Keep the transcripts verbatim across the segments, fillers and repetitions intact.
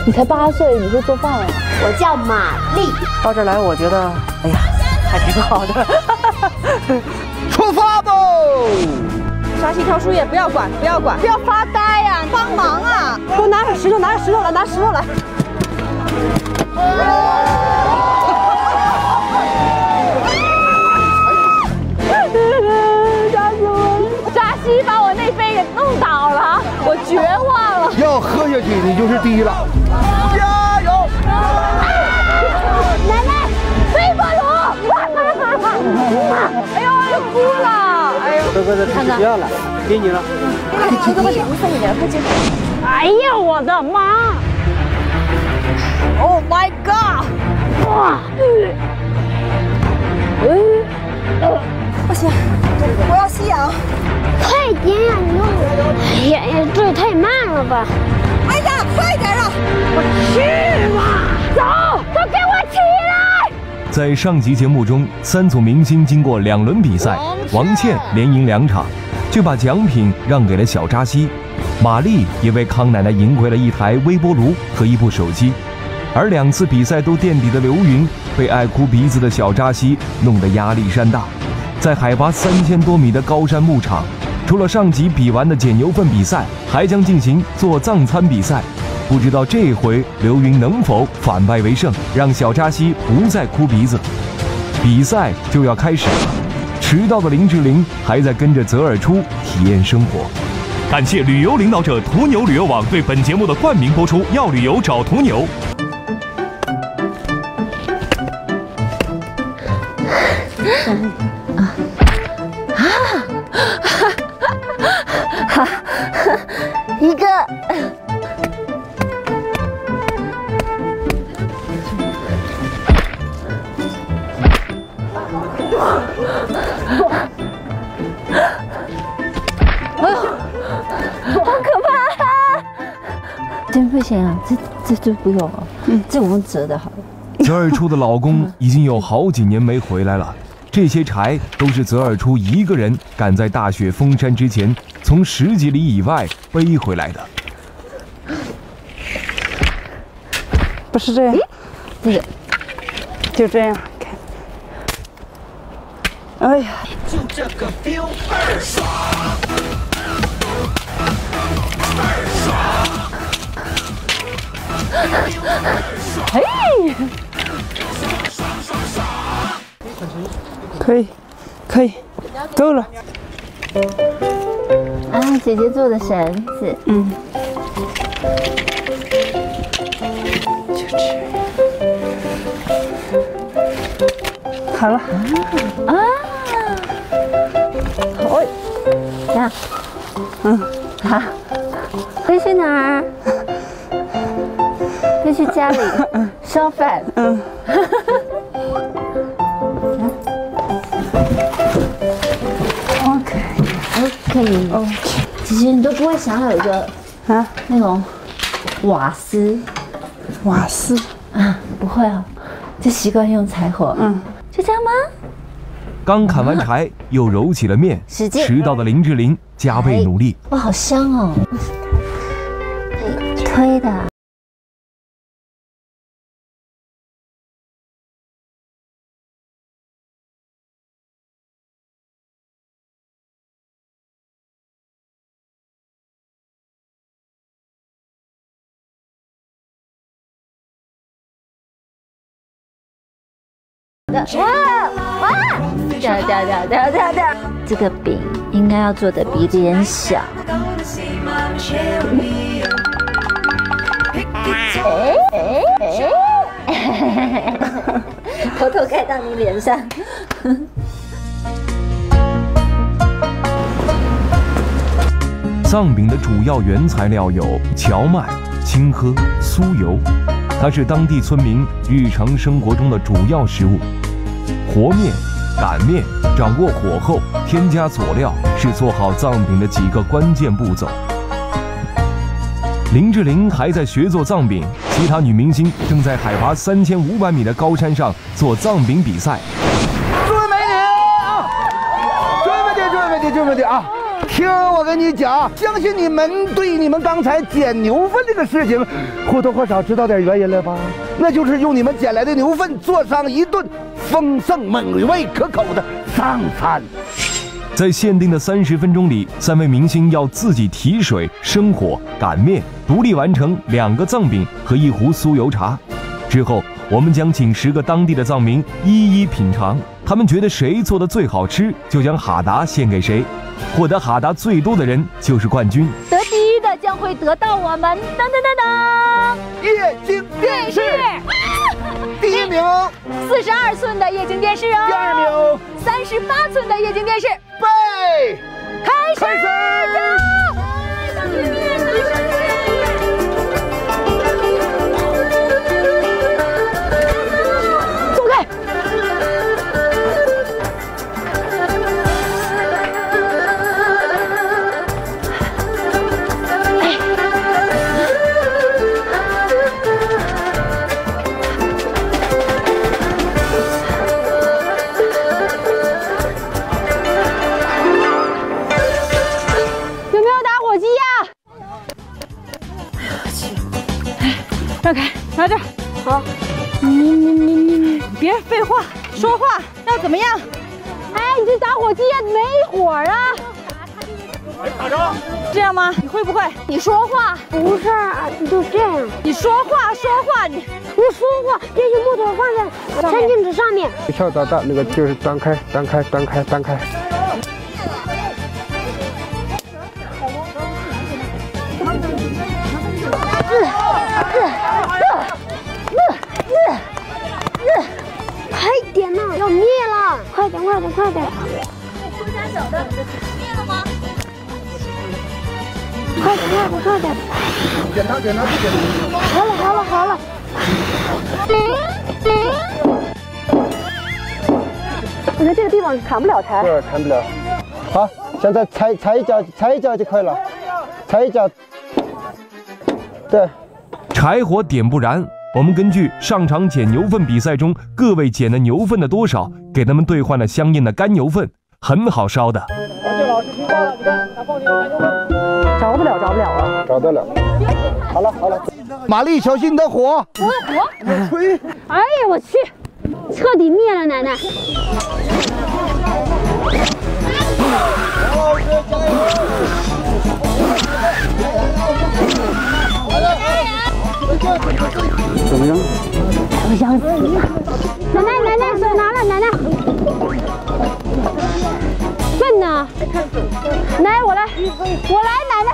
你才八岁，你会做饭啊？ 我叫玛丽。 到这儿来，我觉得，哎呀，还挺好的。 出发吧！ 沙溪挑树叶，不要管，不要管，不要发呆呀、啊，帮忙啊！给我拿点石头，拿点石头来，拿石头来。 吓死我！沙溪把我那杯给弄倒了，我绝望了。 要喝下去，你就是第一了。加油！ 奶奶，微波炉！哎呦，要哭了！哎呦， 哥哥的不要了，给你了。 快点，哥哥，快点，快点，快点！哎呀，我的妈 ！Oh my god！ 哇！嗯， 不行，我要吸氧。 快点呀，你弄！哎呀呀，这也太慢了吧！ 哎呀，快点啊！ 我去吧，走，都给我起来！ 在上集节目中，三组明星经过两轮比赛，王倩连赢两场，就把奖品让给了小扎西。玛丽也为康奶奶赢回了一台微波炉和一部手机。而两次比赛都垫底的刘云，被爱哭鼻子的小扎西弄得压力山大。在海拔三千多米的高山牧场，除了上集比完的捡牛粪比赛，还将进行做藏餐比赛。不知道这回刘云能否反败为胜，让小扎西不再哭鼻子。比赛就要开始了，迟到的林志玲还在跟着泽尔初体验生活。感谢旅游领导者途牛旅游网对本节目的冠名播出，要旅游找途牛。 一个，好可怕、啊！真不行啊，这这这不用了，嗯，这我们折的好了。 泽尔初的老公已经有好几年没回来了。这些柴都是泽尔初一个人赶在大雪封山之前，从十几里以外背回来的。 不是这样， 这个就这样看。哎呀， 就这个 feel 倍儿爽，倍儿爽。嘿。 可以，可以，够了。 啊，姐姐做的绳子， 嗯，就这样。好了。 啊，好，这样， 嗯， 好，会去哪儿？会去家里烧饭。 嗯。 可以哦，其实你都不会想要有一个啊那种瓦斯， 瓦斯啊，不会啊，就习惯用柴火，嗯，就这样吗？ 刚砍完柴，又揉起了面， 使劲！ 迟到的林志玲加倍努力。 哇，好香哦，可以推的。哇哇！掉掉掉掉掉掉！这个饼应该要做的比脸小。哎哎哎！偷偷盖到你脸上。 藏饼的主要原材料有荞麦、青稞、酥油，它是当地村民日常生活中的主要食物。和面、擀面，掌握火候，添加佐料，是做好藏饼的几个关键步骤。林志玲还在学做藏饼，其他女明星正在海拔三千五百米的高山上做藏饼比赛。 注意美女啊！注意美女，注意美女，注意美女啊！ 听我跟你讲，相信你们对你们刚才捡牛粪这个事情，或多或少知道点原因了吧？那就是用你们捡来的牛粪做上一顿丰盛、美味、可口的上餐。 在限定的三十分钟里，三位明星要自己提水、生火、擀面，独立完成两个藏饼和一壶酥油茶。之后，我们将请十个当地的藏民一一品尝，他们觉得谁做的最好吃，就将哈达献给谁。获得哈达最多的人就是冠军。 得第一的将会得到我们噔噔噔噔液晶电视，第一名四十二寸的液晶电视哦， 第二名三十八寸的液晶电视。 备开始。 开始。 走开。 让开，拿这儿。好，你你你你你别废话，说话要怎么样？ 哎，你这打火机也没火啊！ 打着。 这样吗？你会不会？ 你说话不是，你就这样。 你说话说话，你你说话，这些木头放在餐巾纸上面。 跳蚤蛋那个就是端开，端开，端开，端开。 快点呐，要灭了！快点，快点，快点！ 中间小的灭了吗？ 快点，快点，快点！ 检查，检查，检查。 好了，好了，好了。 我在这个地方砍不了柴。 对，砍不了。好，现在踩踩一脚，踩一脚就可以了，踩一脚。对。 柴火点不燃。我们根据上场捡牛粪比赛中各位捡的牛粪的多少，给他们兑换了相应的干牛粪，很好烧的。 这老师听话了，你看，他放进干牛粪。 着不了，着不了啊！ 找到了。好了，好了。 玛丽，小心你的火！ 我的火！ 吹！ 哎呀，我去，彻底灭了，奶奶！ 怎么样？ 我想死了！奶奶，奶奶，手拿了，奶奶。粪呢？来，我来，我来，奶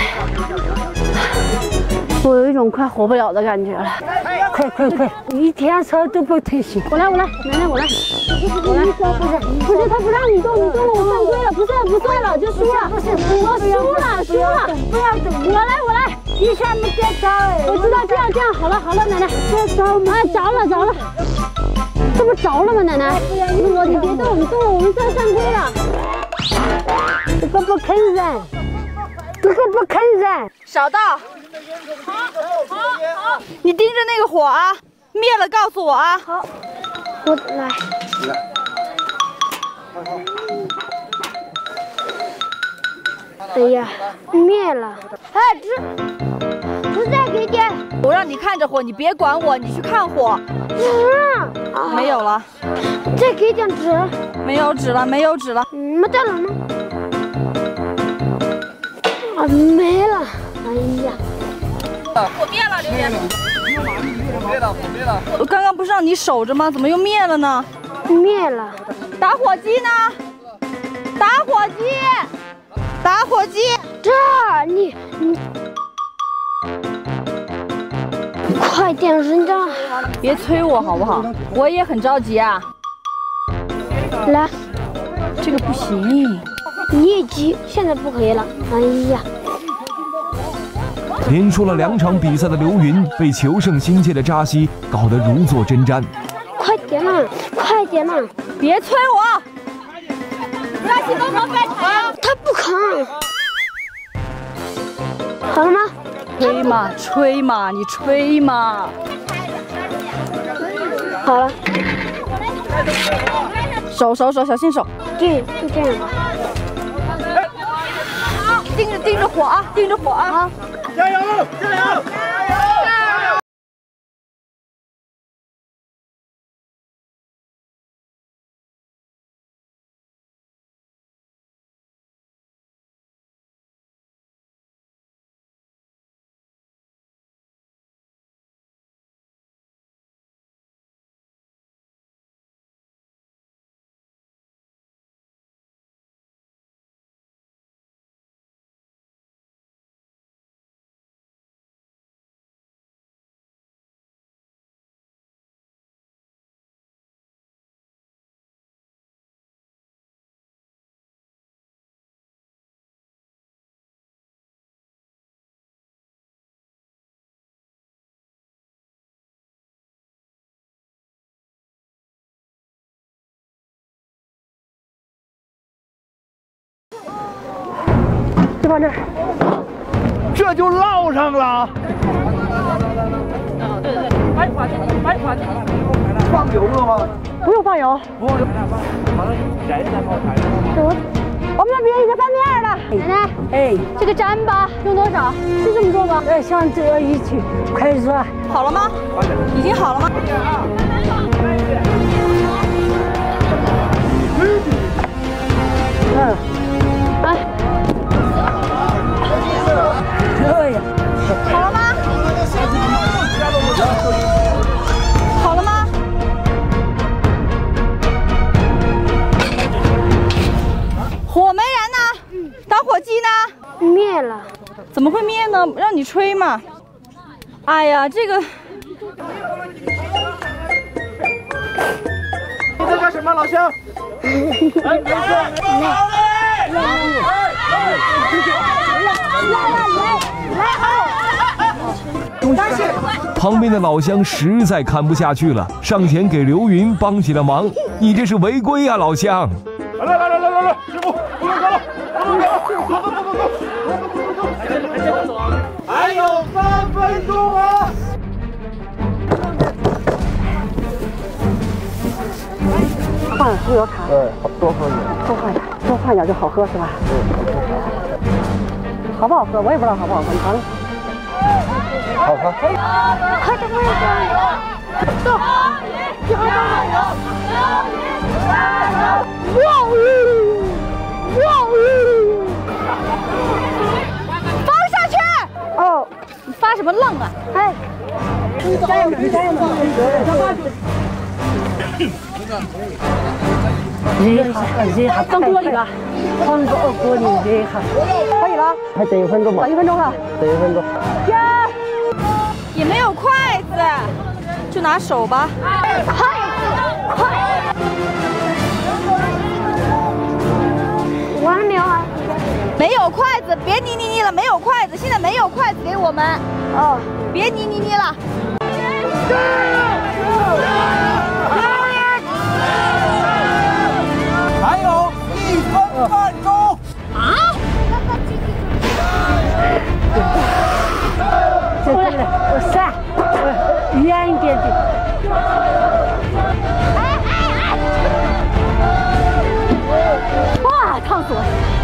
奶。我有一种快活不了的感觉了。快快快！你一天车都不退行。我来，我来，奶奶，我来。我来。不是，不是，他不让你动，你动了，我犯规了，不算，不算了，就输了。不是，我输了，输了，不要动。我来，我来。一下没接着哎！我知道这样这样好了好了，奶奶，这着吗？着了着了，这不着了吗？奶奶，我你别动，你动了我们算犯规了。这个不肯忍，这个不肯忍。 少道，好，好，好，你盯着那个火啊，灭了告诉我啊。 好，我来。哎呀，灭了！哎，这这再给点。 我让你看着火，你别管我，你去看火。 纸啊， 没有了。 再给点纸。 没有纸了，没有纸了。 嗯，没得了吗？啊，没了。哎呀， 火灭了，刘姐。灭了，火灭了。我刚刚不是让你守着吗？怎么又灭了呢？ 灭了。 打火机呢？打火机。打火机， 这儿你你，快点，人家别催我好不好？我也很着急啊。 来， 这个不行， 你一急，现在不可以了。哎呀， 连输了两场比赛的刘云被求胜心切的扎西搞得如坐针毡。 快点啦，快点啦， 别催我。扎西帮忙干柴。 他不肯。好了吗？ 吹嘛，吹嘛，你吹嘛。 好了。 手手手，小心手。 对，就这样吧。 盯着盯着火啊，盯着火啊！好， 加油，加油！ 就放这儿， 这就烙上了。 对对对，快跑进去，快跑进去。 放油了吗？ 不用放油。 不用。 我们要编一个翻面的。奶奶，哎，这个粘吧，用多少？是这么多吗？哎，像这一起，开始。 好了吗？已经好了吗？ 嗯，来。 对呀， 好了吗？好了吗？火没燃呢？打火机呢？ 灭了。 怎么会灭呢？让你吹嘛。哎呀，这个。 你在干什么，老乡？来，来，来， 旁边的老乡实在看不下去了，上前给刘云帮起了忙。你这是违规啊，老乡！ 来来来来来来，师傅，不能走了，不能走了，走走走走走，还接着走啊！还有三分钟啊！ 放酥油茶。 对，多喝点。 多放点，多放点就好喝是吧？ 嗯， 好不好喝？我也不知道好不好喝，你尝尝。 好喝。 快点，快点！走！一会儿加油！哇呜！哇呜！ 放下去！ 哦， 你发什么愣啊？ 哎，加油！加油！热一下，热一下，放锅里吧，放到锅里热一下，可以了。 还等一分钟吧。 等一分钟了。 等一分钟。 呀！ 也没有筷子，就拿手吧。 筷子，筷子。我还没有啊。 没有筷子，别捏捏捏了，没有筷子，现在没有筷子给我们。 哦， 别捏捏捏了。 还有一分半钟。 啊！这过来，我闪，我远一点点。哎哎哎！哇，烫死我！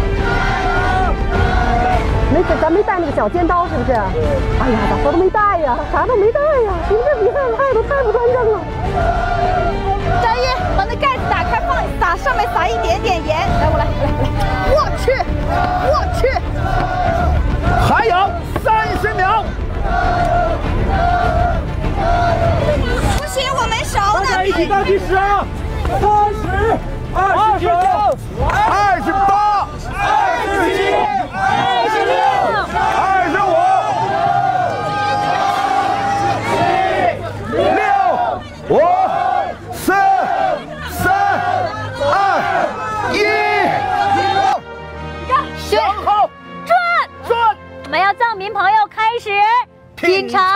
没咱咱没带那个小尖刀是不是？哎呀，咋说都没带呀，啥都没带呀！你们这比赛态度太不端正了。 张一，把那盖子打开，放撒上面撒一点点盐。来，我来，来来。我去，我去。 还有三十秒。 不行，我没熟呢。 大家一起倒计时啊！三十、二十九、二十八、二十七、二十六、二十五、六、五、四、三、二、一。 选好， 转转。 我们要藏民朋友开始品尝。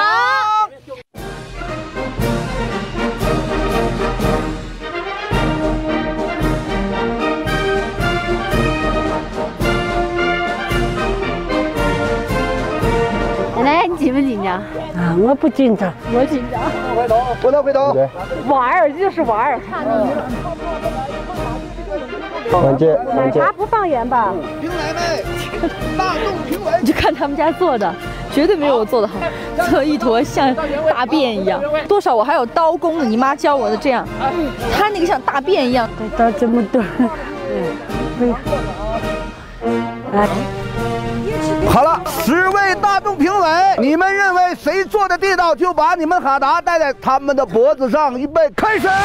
奶奶，你紧不紧张？ 啊，我不紧张， 我紧张。 回头，回头，回头。 对， 玩儿就是玩儿。 关键关键。 奶茶不放盐吧？ 冰奶奶。 你就看他们家做的，绝对没有我做的好，做一坨像大便一样。多少我还有刀工呢，你妈教我的这样，他那个像大便一样。 到这么多，嗯，来。 好了，十位大众评委，你们认为谁做的地道，就把你们哈达戴在他们的脖子上。预备，开始！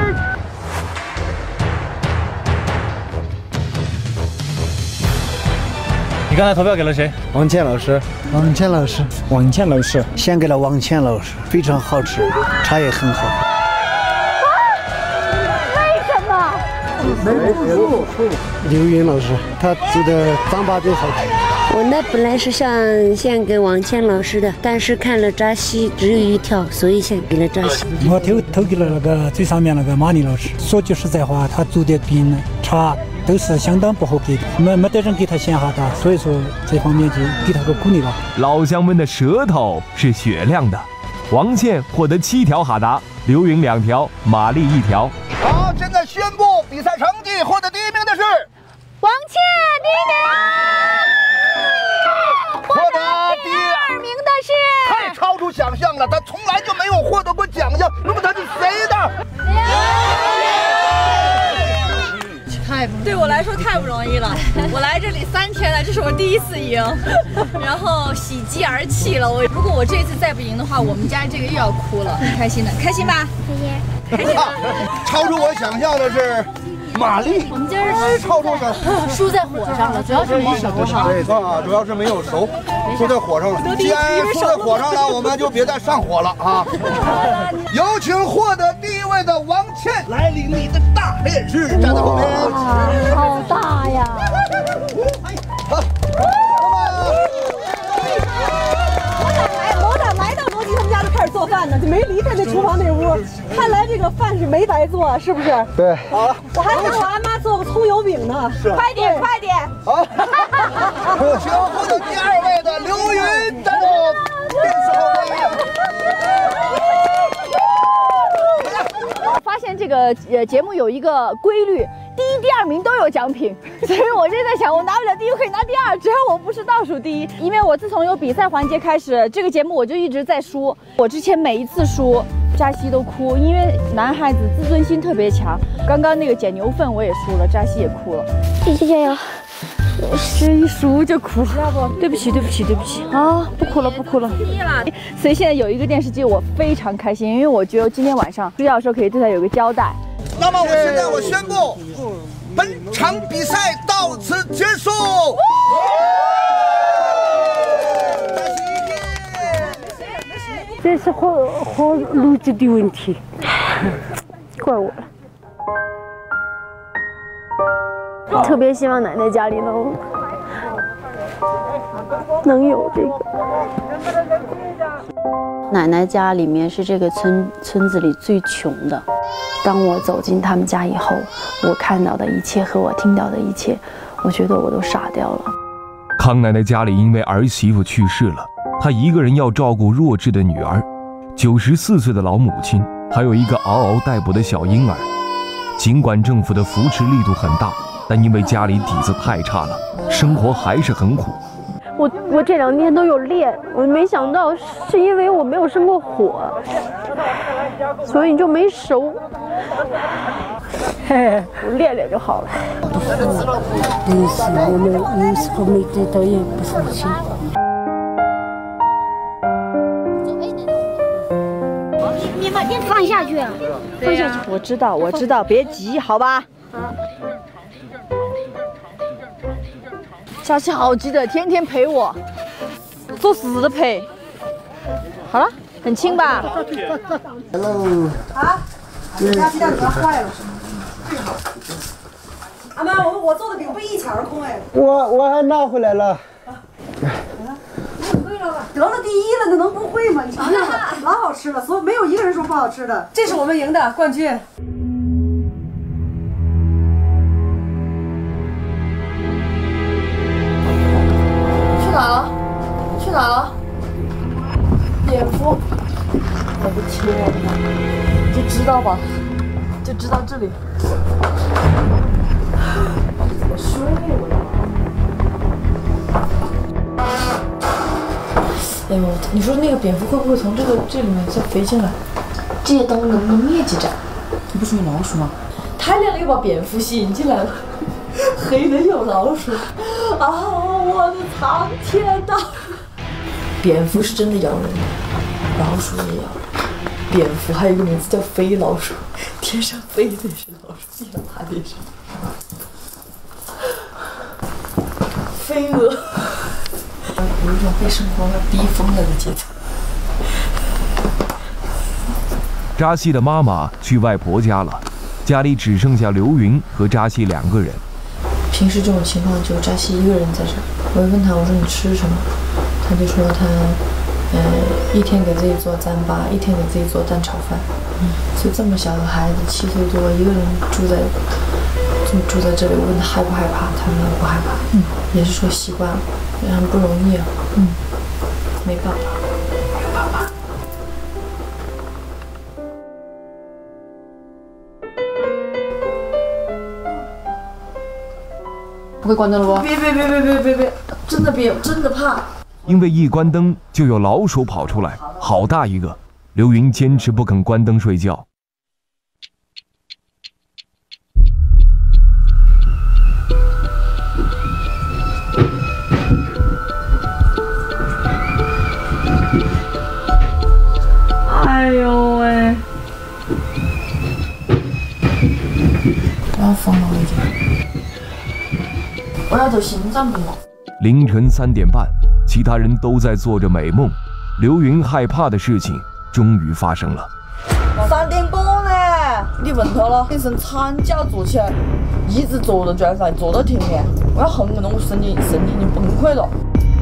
你刚才投票给了谁？ 王倩老师，王倩老师，王倩老师，献给了王倩老师，非常好吃，茶也很好。 啊？为什么？ 没错，刘云老师，他做的糌粑最好吃。 我那本来是想献给王倩老师的，但是看了扎西只有一条，所以献给了扎西。 我投投给了那个最上面那个马丽老师。说句实在话，他做的饼、茶都是相当不好给的，没没得人给他献哈达，所以说这方面就给他个鼓励吧。 老乡们的舌头是雪亮的，王倩获得七条哈达，刘云两条，马丽一条。 好，现在宣布比赛成绩，获得第一名的是王倩，第一名。 获得第二名的是，太超出想象了，他从来就没有获得过奖项，那么他是谁的？ 太对我来说太不容易了，我来这里三天了，这是我第一次赢，然后喜极而泣了。我如果我这次再不赢的话，我们家这个又要哭了，开心的，开心吧？开心，开心吧？ 超出我想象的是。 玛丽， 我们今儿超出了， 输在火上了，主要是没熟哈。 对啊，主要是没有熟，输在火上了。既然输在火上了，我们就别再上火了啊！有请获得第一位的王倩来领你的大烈士，站在后面。 好大呀！ 好， 我咋来到罗辑他们家就开始做饭呢？就没离开那厨房那屋。看来这个饭是没白做，是不是？ 对。 好了， 我还让我阿妈做个葱油饼呢。快点，快点！ 好，请获得第二位的刘云站到电视后面。 发现这个呃节目有一个规律。 第一、第二名都有奖品，所以我就在想，我拿不了第一，可以拿第二，只要我不是倒数第一。因为我自从有比赛环节开始，这个节目我就一直在输。我之前每一次输，扎西都哭，因为男孩子自尊心特别强。刚刚那个捡牛粪我也输了，扎西也哭了。 一起加油！ 这一输就哭，对不起，对不起，对不起啊！不哭了，不哭了。所以现在有一个电视机，我非常开心，因为我觉得今天晚上睡觉的时候可以对他有个交代。 那么我现在我宣布，本场比赛到此结束。 这是好好录制的问题，怪我了。特别希望奶奶家里能能有这个。奶奶家里面是这个村村子里最穷的。 当我走进他们家以后，我看到的一切和我听到的一切，我觉得我都傻掉了。 康奶奶家里因为儿媳妇去世了，她一个人要照顾弱智的女儿，九十四岁的老母亲，还有一个嗷嗷待哺的小婴儿。尽管政府的扶持力度很大，但因为家里底子太差了，生活还是很苦。 我我这两天都有练，我没想到是因为我没有生过火，所以就没熟。嘿，我练练就好了。 但是我们有时候没得到也不生气。 你把你放下去，放下去。 我知道，我知道，别急，好吧？佳琪好急的，天天陪我，做死的陪。好了，很轻吧 ？Hello。 啊？佳琪蛋壳坏了是吗？阿妈，我我做的饼被一抢而空哎。 我我还拿回来了。 会了吧？得了第一了，那能不会吗？你尝尝吧，老好吃了，所以没有一个人说不好吃的。这是我们赢的冠军。去哪了？去哪了？蝙蝠！我的天哪！你就知道吧，就知道这里。我睡了。 哎呦，你说那个蝙蝠会不会从这个这里面再飞进来？这些动物能不能灭几只？不是有老鼠吗？太亮了，又把蝙蝠吸引进来了。黑的有老鼠啊！我的苍天呐！蝙蝠是真的咬人的，老鼠也咬人。蝙蝠还有一个名字叫飞老鼠，天上飞的是老鼠，地上爬的也是飞蛾。有一种被生活逼疯了的节奏。 扎西的妈妈去外婆家了，家里只剩下刘云和扎西两个人。 平时这种情况就扎西一个人在这儿，我就问他，我说你吃什么？他就说他，呃，一天给自己做糌粑，一天给自己做蛋炒饭。嗯，所以这么小的孩子，七岁多，一个人住在就住在这里，我问他害不害怕，他说不害怕。嗯，也是说习惯了，也很不容易啊。嗯，没办法，没有办法。不会关灯了不？别别别别别别别！真的别，真的怕。 因为一关灯就有老鼠跑出来，好大一个。刘云坚持不肯关灯睡觉。 哎呦喂！我要疯了，我已经。我要走心脏病了。 凌晨三点半，其他人都在做着美梦，刘云害怕的事情终于发生了。 三点半了，你问他了，一声惨叫坐起来，一直坐到桌上，坐到天亮。我要恨不得我神经神经已经崩溃了。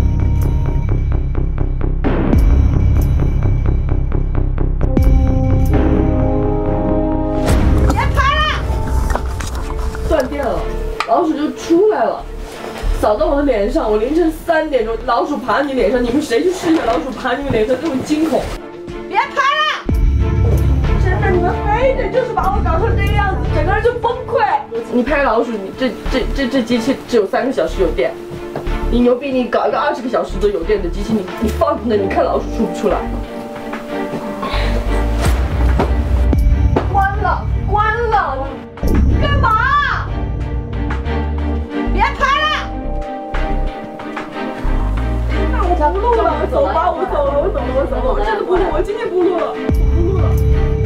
别拍了！断电了，老鼠就出来了。扫到我的脸上，我凌晨三点钟，老鼠爬你脸上，你们谁去试一下老鼠爬你们脸上这种惊恐？别拍了！真的，你们非得就是把我搞成这个样子，整个人就崩溃。你拍老鼠，你这这这这机器只有三个小时有电，你牛逼，你搞一个二十个小时都有电的机器，你你放在那，你看老鼠出不出来？关了，关了，干嘛？别拍了！不录了，我走吧，我走了，我走了，我走了，我真的不录，我今天不录了，不录了。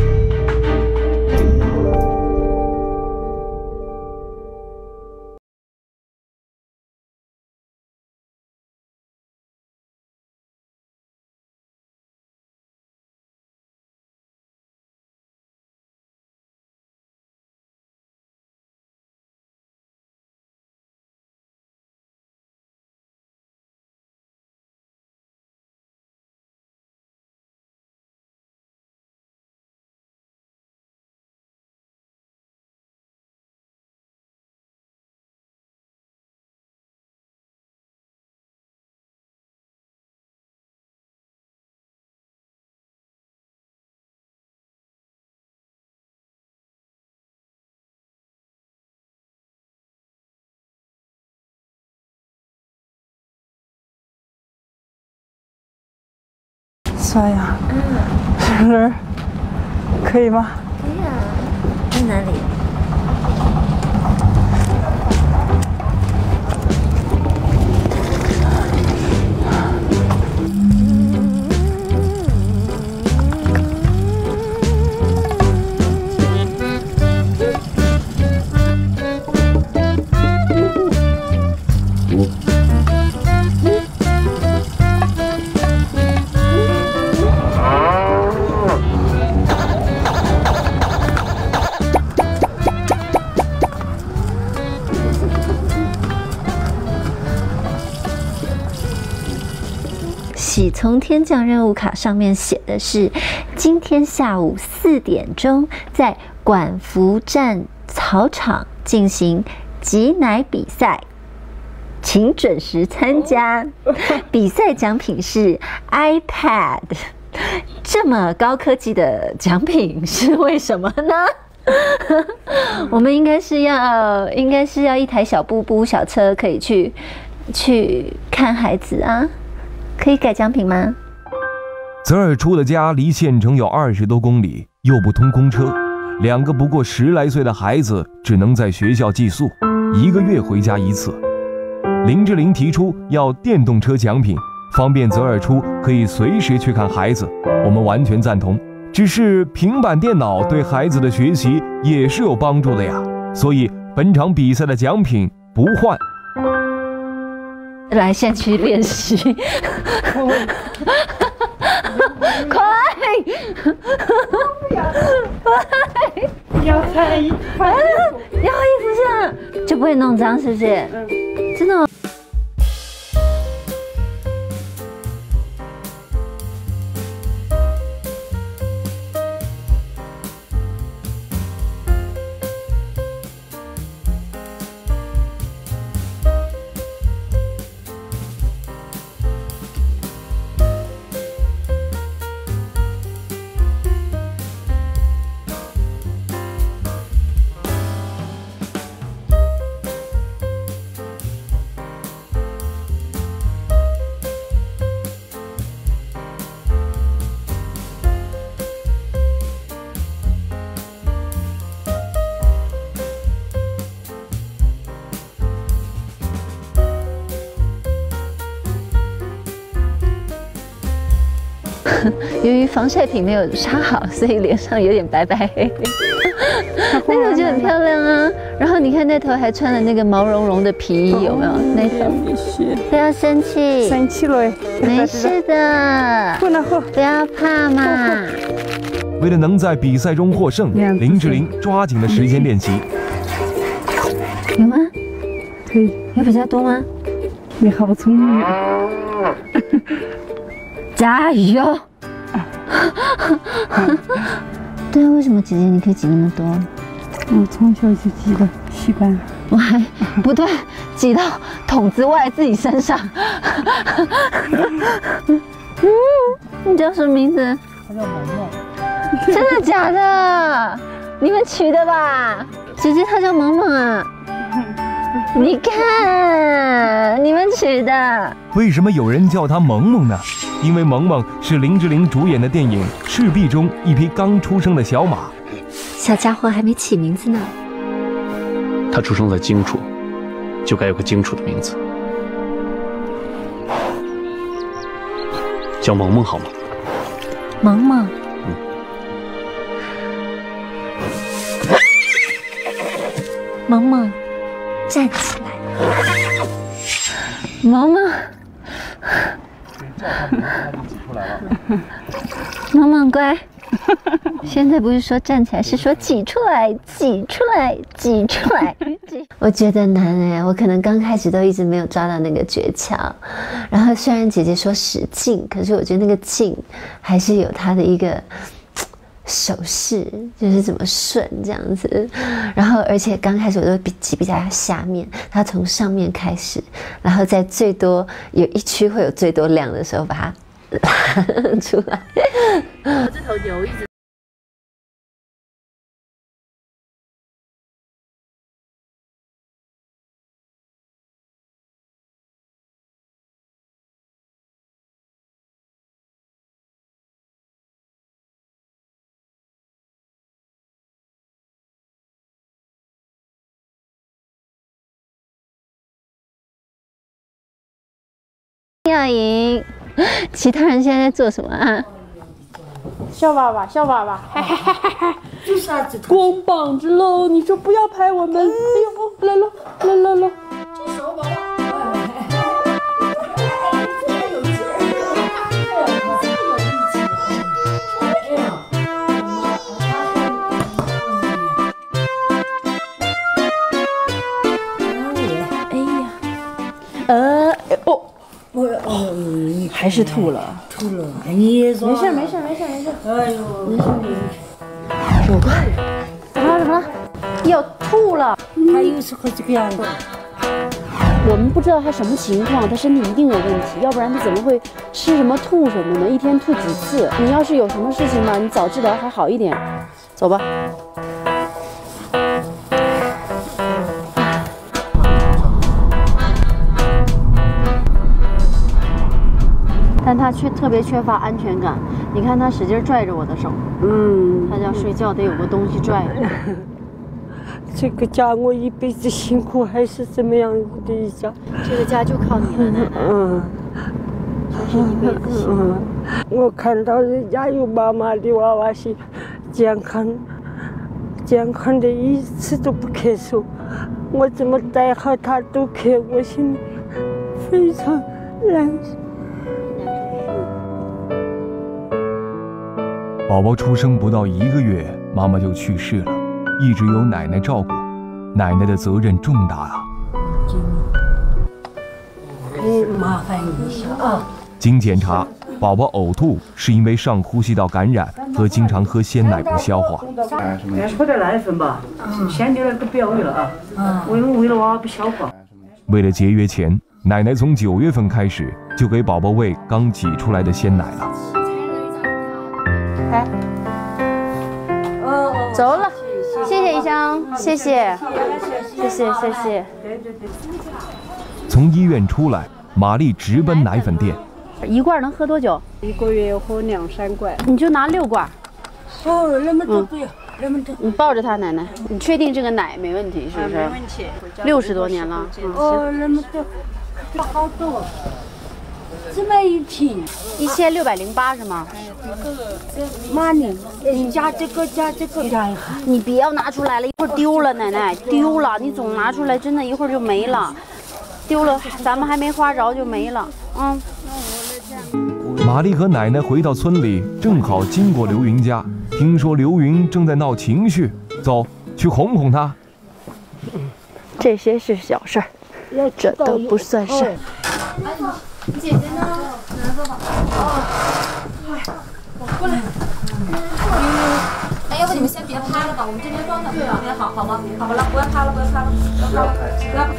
酸呀，嗯，是不是？可以吗？ 可以啊，在哪里？喜从天降任务卡上面写的是，今天下午四点钟在管福站草场进行挤奶比赛，请准时参加。比赛奖品是 iPad， 这么高科技的奖品是为什么呢？我们应该是要，应该是要一台小布布小车，可以去去看孩子啊。可以改奖品吗？ 泽尔初的家离县城有二十多公里，又不通公车，两个不过十来岁的孩子只能在学校寄宿，一个月回家一次。林志玲提出要电动车奖品，方便泽尔初可以随时去看孩子，我们完全赞同。只是平板电脑对孩子的学习也是有帮助的呀，所以本场比赛的奖品不换。 来，先去练习。快！ 要穿衣服， 要衣服上就不会弄脏，是不是？嗯，真的吗？由于防晒品没有擦好，所以脸上有点白白黑黑。那头就很漂亮啊。然后你看那头还穿了那个毛茸茸的皮衣，有没有？那头不要生气， 生气了， 没事的，不要怕嘛。 为了能在比赛中获胜，林志玲抓紧了时间练习。 有吗？ 可以。 有比较多吗？ 你好聪明。 加油！对啊，为什么姐姐你可以挤那么多？ 我从小就挤的习惯了。 我还不对，挤到筒子外自己身上。嗯，你叫什么名字？ 他叫萌萌。 真的假的？你们取的吧？姐姐她叫萌萌啊。你看，你们取的。 为什么有人叫她萌萌呢？因为萌萌是林志玲主演的电影《赤壁》中一匹刚出生的小马。 小家伙还没起名字呢。 他出生在荆楚，就该有个荆楚的名字，叫萌萌好吗？ 萌萌。 嗯。 萌萌。站起来，萌萌，萌萌乖。现在不是说站起来，是说挤出来，挤出来，挤出来。我觉得难哎，我可能刚开始都一直没有抓到那个诀窍。然后虽然姐姐说使劲，可是我觉得那个劲还是有它的一个手势，就是怎么顺这样子。然后而且刚开始我都比挤比较下面，它从上面开始，然后在最多有一区会有最多量的时候把它拉出来。 我这头牛一直。 要赢，其他人现在在做什么啊？ 笑爸爸，笑爸爸，哈哈哈哈哈！光膀子喽！你说不要拍我们，哎呦，来了，来了了！这手宝宝，哎呀，呃，哦。我哦，还是吐了，吐了。你没事没事没事没事。哎呦，没事没事。我快，怎么了怎么了？要吐了。他有时候这个样子。我们不知道他什么情况，他身体一定有问题，要不然他怎么会吃什么吐什么呢？一天吐几次？你要是有什么事情嘛，你早治疗还好一点。走吧。 但他却特别缺乏安全感。你看他使劲拽着我的手，嗯，他要睡觉得有个东西拽着。 这个家我一辈子辛苦还是怎么样的一家？ 这个家就靠你了，奶奶。嗯。真是一辈子辛苦。 嗯，我看到人家有妈妈的娃娃是健康，健康的一次都不咳嗽，我怎么带好他都咳，我心里非常难受。 宝宝出生不到一个月，妈妈就去世了，一直由奶奶照顾，奶奶的责任重大啊。 可以麻烦你一下啊。 经检查，宝宝呕吐是因为上呼吸道感染和经常喝鲜奶不消化。 还是喝点奶粉吧，鲜牛奶都不要喂了啊，为为了娃不消化。 为了节约钱，奶奶从九月份开始就给宝宝喂刚挤出来的鲜奶了。 来，走了，谢谢医生，谢谢，谢谢谢谢。 从医院出来，玛丽直奔奶粉店。 一罐能喝多久？ 一个月喝两三罐。 你就拿六罐。 哦，那么多不要，那么多。 你抱着他，奶奶，你确定这个奶没问题是不是？ 没问题。 六十多年了。 哦，那么多，好多。这么一瓶， 一千六百零八是吗？ 妈你，你加这个加这个加一下。 你别要拿出来了，一会儿丢了，奶奶丢了，你总拿出来，真的一会儿就没了。丢了，咱们还没花着就没了。嗯。 玛丽和奶奶回到村里，正好经过刘云家，听说刘云正在闹情绪，走去哄哄他。 这些是小事儿，这都不算事儿。 姐姐呢？来坐吧。哦，过来。哎，要不你们先别趴了吧，我们这边装的特别好，好吗？好了，不要趴了，不要趴了，不要趴了，不要。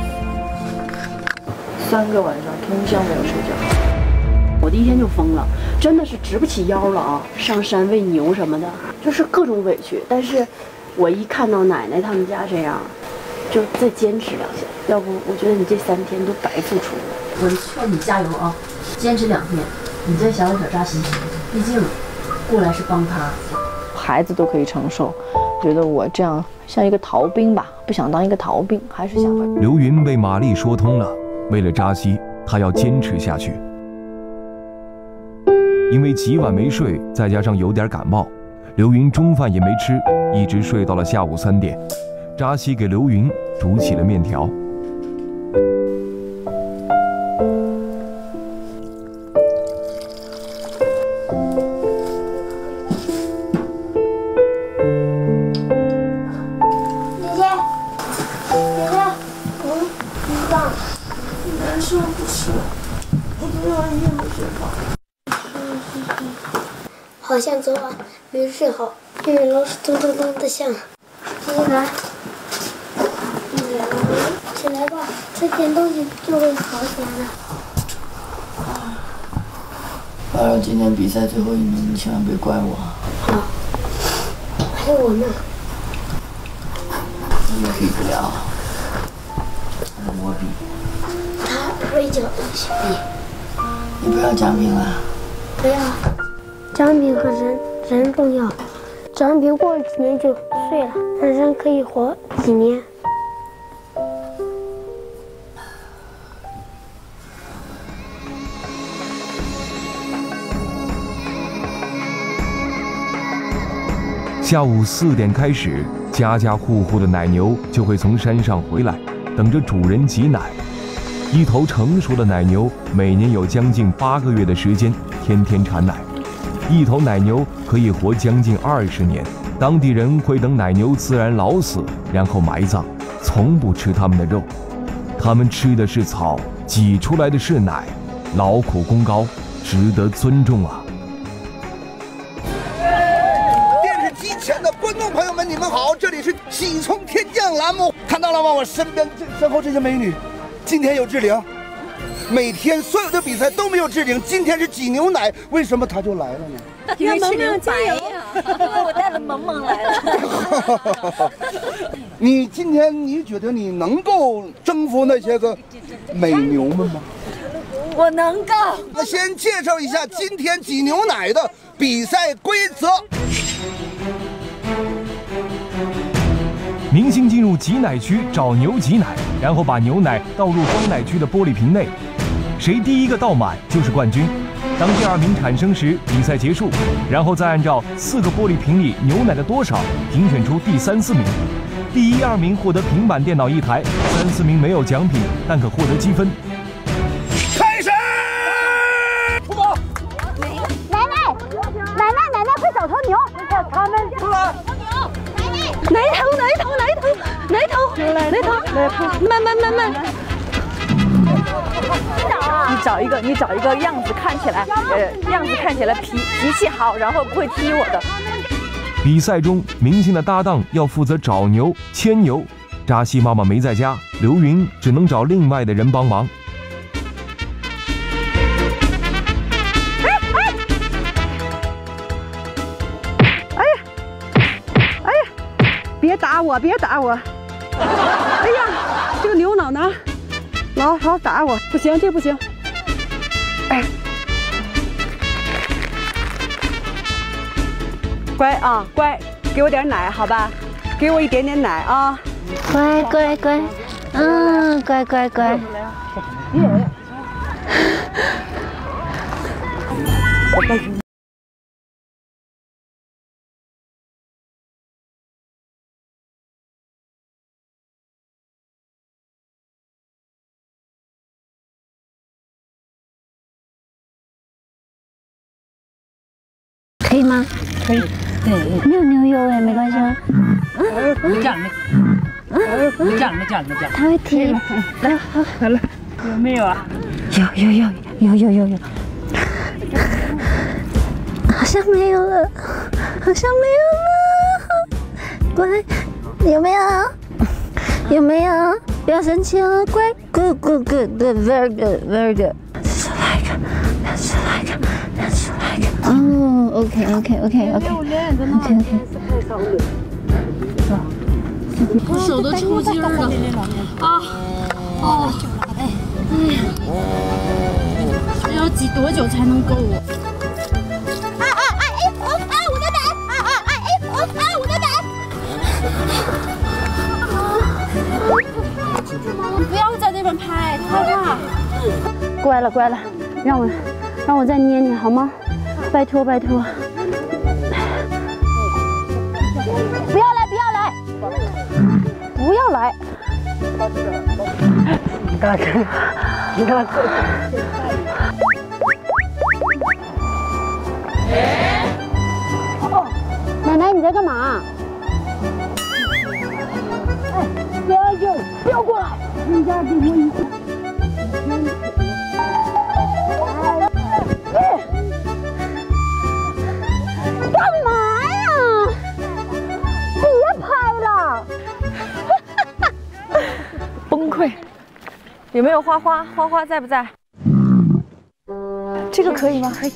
三个晚上通宵没有睡觉， 我第一天就疯了，真的是直不起腰了啊！上山喂牛什么的，就是各种委屈。但是，我一看到奶奶他们家这样，就再坚持两下，要不我觉得你这三天都白付出了。 我劝你加油啊，坚持两天，你再小有点扎心，毕竟过来是帮他。 孩子都可以承受，觉得我这样像一个逃兵吧，不想当一个逃兵，还是想把。 刘云被玛丽说通了，为了扎西，她要坚持下去。因为几晚没睡，再加上有点感冒，刘云中饭也没吃，一直睡到了下午三点。扎西给刘云煮起了面条。 好像昨晚没睡好，因为老是咚咚咚的响。起来，起来吧，吃点东西就会好起来了。 还有今天比赛最后一名，你千万别怪我。 好。还有我呢。 你也比不了，我比。 他锐角的去比。 你不要奖品了。 不要。奖品和人人重要，奖品过了几年就碎了，人可以活几年。 下午四点开始，家家户户的奶牛就会从山上回来，等着主人挤奶。一头成熟的奶牛每年有将近八个月的时间，天天产奶。一头奶牛可以活将近二十年，当地人会等奶牛自然老死，然后埋葬，从不吃它们的肉。它们吃的是草，挤出来的是奶，劳苦功高，值得尊重啊！ 电视机前的观众朋友们，你们好，这里是喜从天降栏目，看到了吗？我身边这身后这些美女，今天有志玲。每天所有的比赛都没有置顶，今天是挤牛奶，为什么他就来了呢？ 因为萌萌白呀，我带了萌萌来了。 你今天你觉得你能够征服那些个美牛们吗？ 我能够。 那先介绍一下今天挤牛奶的比赛规则。 明星进入挤奶区找牛挤奶，然后把牛奶倒入装奶区的玻璃瓶内，谁第一个倒满就是冠军。当第二名产生时，比赛结束，然后再按照四个玻璃瓶里牛奶的多少评选出第三、四名。第一、二名获得平板电脑一台，三四名没有奖品，但可获得积分。 开始！出马！ 奶奶，奶奶，奶奶，快找头牛！他们出来！ 奶头，奶头，奶头，奶头，奶头，奶头，慢慢慢慢。 你找一个，你找一个样子看起来，呃，样子看起来脾脾气好，然后不会踢我的。 比赛中，明星的搭档要负责找牛、牵牛。扎西妈妈没在家，刘云只能找另外的人帮忙。 哎呀，哎呀，别打我，别打我！哎呀，这个牛脑呢？老好打我，不行，这不行。哎，乖啊，乖，给我点奶，好吧？给我一点点奶啊！ 乖乖乖，嗯，乖乖乖。可以吗？ 可以。 没有牛油哎，没关系吗？ 没讲没，没讲没讲没讲。 他会踢。 来，好，好了，有没有啊？ 有有有有有有有。好像没有了，好像没有了。乖，有没有？有没有？不要生气哦，乖。Good good good good very good very good。That's like that's like that's like。哦 ，OK OK OK OK OK OK。 我手都抽筋了啊！哦，哎哎，要挤多久才能够我？ 啊啊啊！哎哦啊！我的奶！啊啊啊！哎哦啊！我的奶！ 你不要在这边拍，害怕。 乖了乖了，让我让我再捏捏好吗？拜托拜托。不要来不要来！不要来！ 你看看，你看看。 哦，奶奶你在干嘛？哎，加油！不要过来！人家给我一个。干嘛呀？别拍了！ 崩溃。有没有花花？花花在不在？这个可以吗？可以。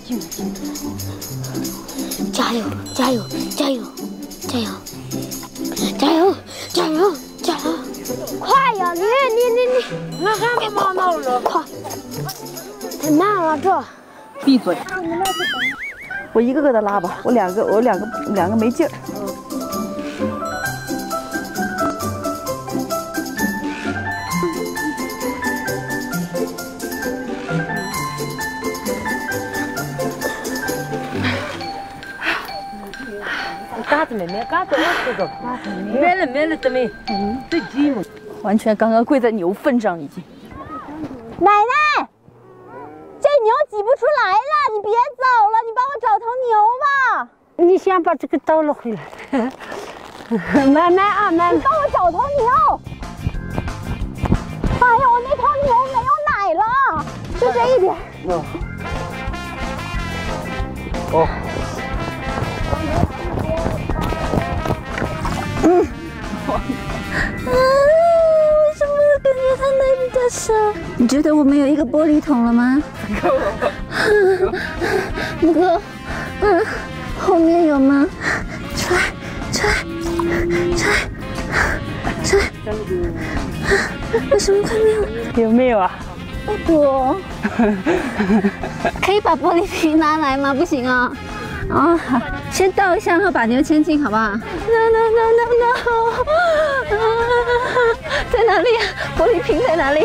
加油！加油！加油！加油！加油！加油！加油！快呀！你你你你！ 那还没忙到了， 快！太慢了，这。 闭嘴！我一个个的拉吧，我两个，我两个，两个没劲儿。 嘎子妹妹，嘎子我知道，买了买了的没？嗯，对鸡嘛。 完全刚刚跪在牛粪上已经。 奶奶，这牛挤不出来了，你别走了，你帮我找头牛吧。 你先把这个倒了回来。慢慢啊，慢慢。 你帮我找头牛。哎呀，我那头牛没有奶了，就这一点。 哦。哦。 嗯。啊，为什么感觉它奶比较少？你觉得我们有一个玻璃桶了吗？ 够了。 不够。嗯，后面有吗？出来，出来，出来，出来。为什么快没有？ 有没有啊？ 不多。 可以把玻璃瓶拿来吗？不行啊。啊，好，先倒一下，然后把牛牵进，好不好 ？No no no no no！ 啊，在哪里啊？玻璃瓶在哪里？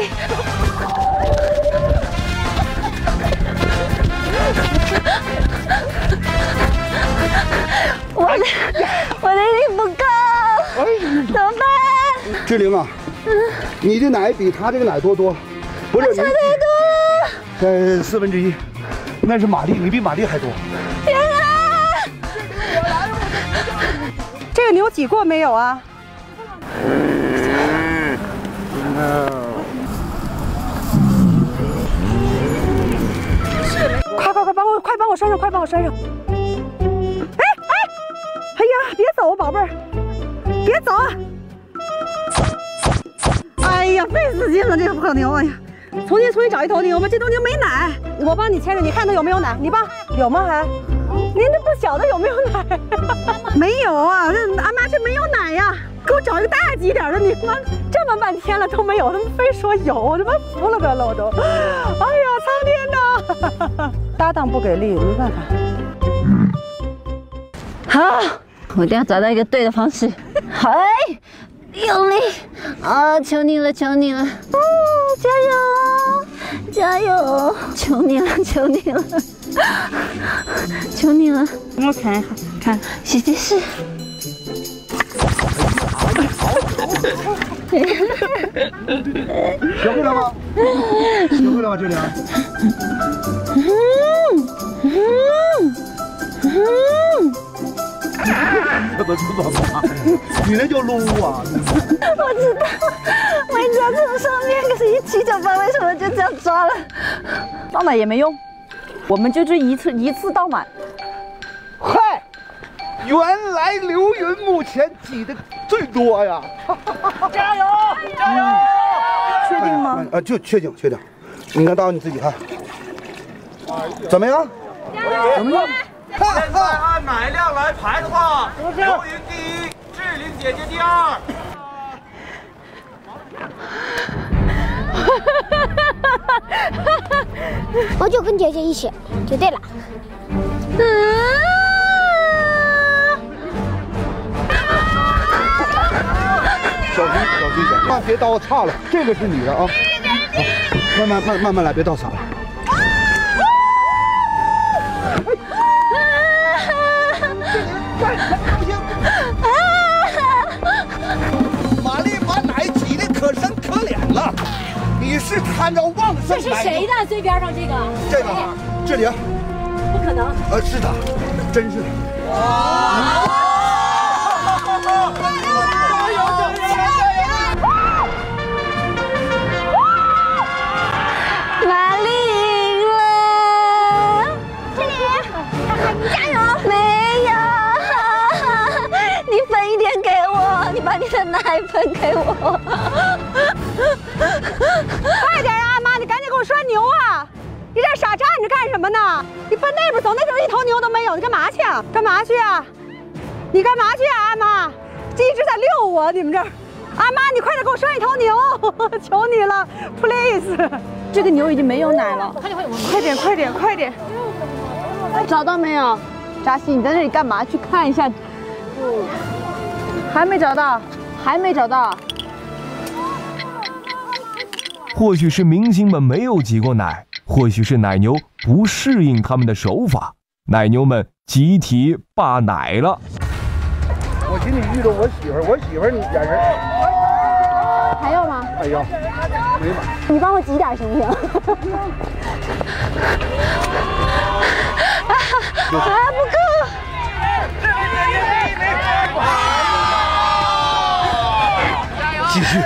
我的我的力不够，怎么办？ 志玲啊，你的奶比他这个奶多多，不是？ 差太多了。呃，四分之一，那是马力，你比马力还多。 天啊！ 这个牛挤过没有啊？快快快，帮我快帮我拴上，快帮我拴上！哎哎，哎呀，别走，宝贝儿，别走！哎呀，费死劲了，这个破牛！哎呀，重新重新找一头牛吧，这头牛没奶，我帮你牵着，你看它有没有奶？你帮有吗？还？您这不晓得有没有奶？没有啊，这俺妈这没有奶呀。给我找一个大几点的，你妈这么半天了都没有，他们非说有，我他妈服了得了我都。哎呀，苍天呐！搭档不给力，没办法。 好，我一定要找到一个对的方式。嗨，用力啊！求你了，求你了！哦，加油，加油！求你了，求你了！求你了！ 我看一下，看， 洗洁室。 学会了吗？学会了吗，志玲？ 嗯嗯嗯。 怎么这么慢？你那叫撸啊！ 我知道，我一直要从上面，可是一起就把为什么就这样抓了？ 倒满也没用，我们就这一次一次倒满。 嗨，原来刘云目前挤的最多呀！ 加油，加油！确定吗？ 啊，就确定，确定。你看，到你自己看，怎么样？怎么样？ 现在按奶量来排的话，刘云第一，志玲姐姐第二。 我就跟姐姐一起，就对了。 小心，小心点，慢别倒差了，这个是你的啊。慢慢慢慢慢来，别倒洒了。玛丽把奶挤得可深可脸了，你是掺着旺盛奶。 这是谁的？最边上这个？ 这个，志玲。 不可能。 呃，是他，真是的。哇！加油！ 玛丽赢了。志玲，看看你加油！没有。你分一点给我，你把你的奶分给我。 快点啊，妈，你赶紧给我拴牛啊！你这傻站着干什么呢？你奔那边走，那边一头牛都没有，你干嘛去啊？干嘛去啊？你干嘛去啊，阿妈？这一直在遛我，你们这儿。阿妈，你快点给我拴一头牛，求你了 ，please。 这个牛已经没有奶了， 快点，快点，快点，快点！ 找到没有？扎西，你在这里干嘛？去看一下。还没找到，还没找到。 或许是明星们没有挤过奶，或许是奶牛不适应他们的手法，奶牛们集体罢奶了。 我寻思你遇到我媳妇儿，我媳妇儿你眼神。 还要吗？ 还要，没买。 你帮我挤点行不行？ 啊，不够。 继续。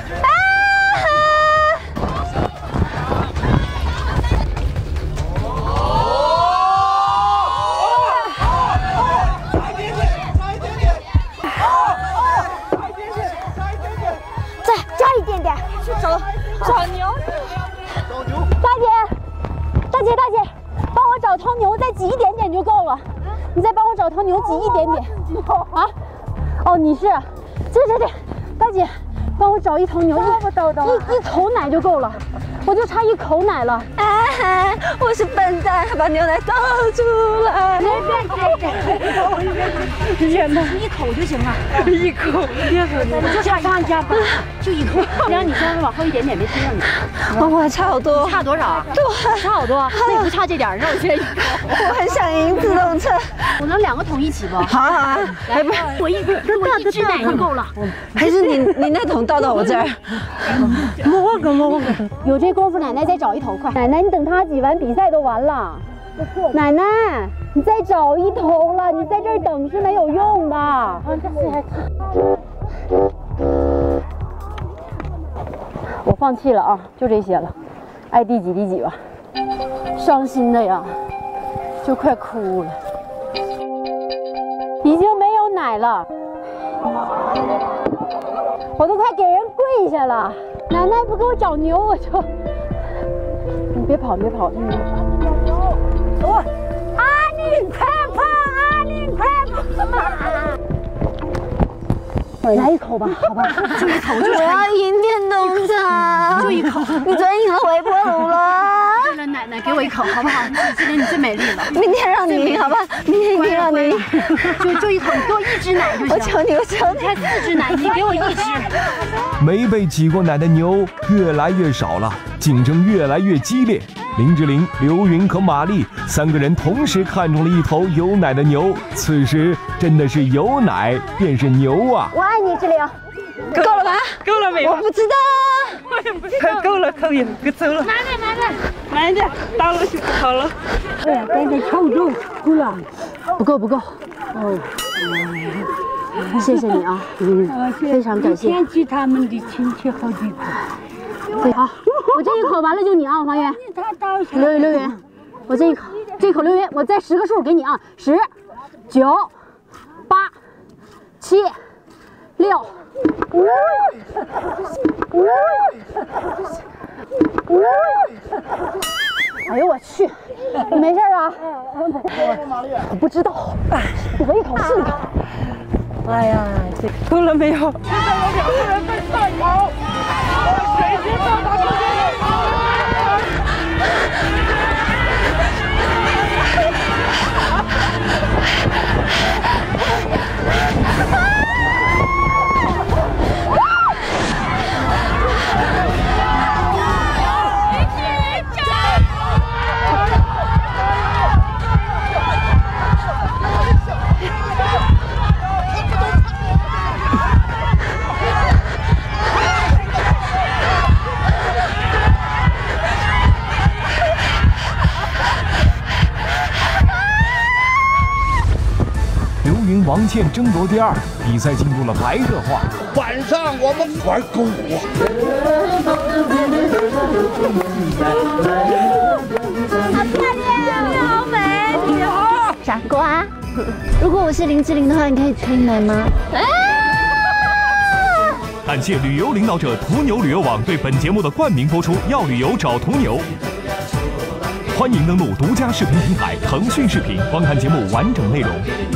再加一点点， 去找找牛。 找牛。 大姐，大姐，大姐，帮我找头牛，再挤一点点就够了。你再帮我找头牛，挤一点点。啊？哦，你是？这这这，大姐，帮我找一头牛，一一一口奶就够了。 我就差一口奶了。 哎，我是笨蛋，还把牛奶倒出来。 别别别！天哪，一口就行了， 一口， 别喝，我就差一加八，就一口。让你稍微往后一点点，别听着你。 我还差好多。 差多少啊？ 多， 差好多。那也不差这点，让我先一口。 我很想赢自动车。 我能两个桶一起不？ 好啊好啊。 来，我一我一支奶就够了。 还是你你那桶倒到我这儿。 摸个摸个。有这功夫，奶奶再找一头，快！奶奶，你等他挤完比赛都完了。奶奶，你再找一头了，你在这儿等是没有用的。我放弃了啊，就这些了，爱第几第几吧。伤心的呀，就快哭了，已经没有奶了，我都快给人跪下了。奶奶不给我找牛，我就……你别跑，别跑，你。我，阿宁快跑，阿宁快跑！来一口吧，好吧，就一口，就我要赢电动车， 就一口。 你昨天赢了微波炉了。 对了，奶奶给我一口，好不好？今天你最美丽了。 明天让你赢，好吧？明天一定让你赢。 就就一口，你给我一支奶就行。 我求你，我求你。 才四支奶，你给我一支。 没被挤过奶的牛越来越少了，竞争越来越激烈。林志玲、刘云和马丽三个人同时看中了一头有奶的牛，此时真的是有奶便是牛啊！ 我爱你，志玲。 够了吧？ 够了没有？ 我不知道。 我也不知道。够了，可以了，给走了。 慢点，慢点， 慢点，到了就好了。 哎，赶紧抽中，够了。不够，不够。哦。谢谢你啊，嗯，非常感谢。 惦记他们的亲戚好几个。 对，好，我这一口完了就你啊，方圆。刘云，刘云，我这一口，这口刘云，我再十个数给你啊，十、九、八、七、六、五、五、五。哎呦我去，你没事啊？我不知道，我一口是一口。 哎呀，这够了没有？现在有两个人在赛跑，谁先到达终点线？ 王倩争夺第二，比赛进入了白热化。 晚上我们玩篝火。 好漂亮，好美，你好，傻瓜。如果我是林志玲的话，你可以吹奶吗？啊！ 感谢旅游领导者途牛旅游网对本节目的冠名播出，要旅游找途牛。欢迎登录独家视频平台腾讯视频，观看节目完整内容。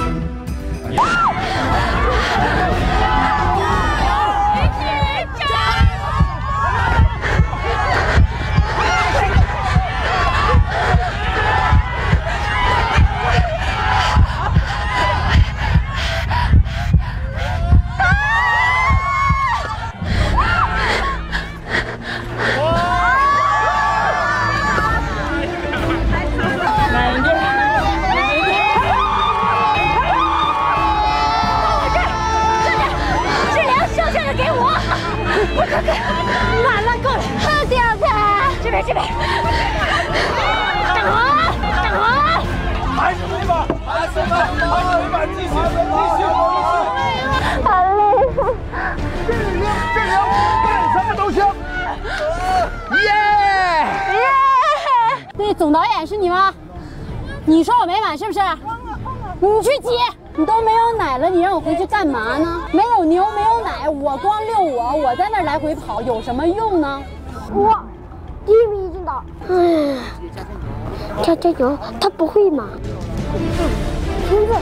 满了，够了，第二排，这边这边，等我，等我， 还是没把，还是没把，还是没把，继续，继续， 好累， 志玲，志玲，干什么都行，耶耶！对，总导演是你吗？你说我没满是不是？你去接。你都没有奶了，你让我回去干嘛呢？没有牛，没有奶，我光遛我，我在那儿来回跑，有什么用呢？ 我第一名进的。哎，加加油，他不会嘛？孙子，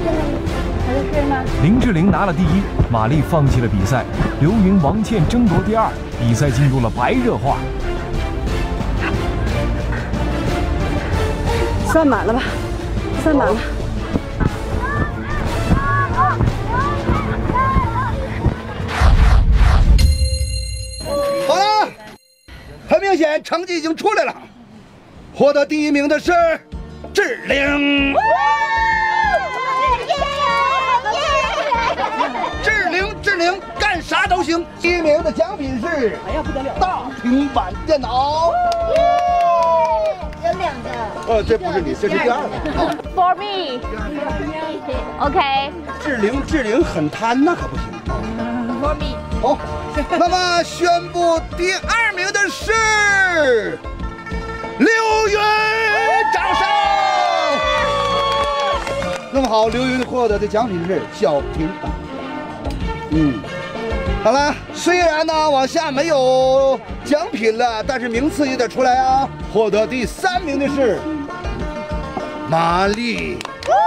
林志玲拿了第一，马丽放弃了比赛，刘云、王倩争夺第二，比赛进入了白热化。 算满了吧，算满了。 好了，很明显成绩已经出来了，获得第一名的是志玲。志玲，志玲干啥都行。第一名的奖品是，哎呀不得了，大平板电脑。 有两个。 呃，这不是你，这是第二个。 For me。OK。 志玲，志玲很贪，那可不行。 For me。 好，那么宣布第二名的是刘云，掌声。那么好，刘云获得的奖品是小平板。嗯，好了，虽然呢往下没有奖品了，但是名次也得出来啊。获得第三名的是玛丽，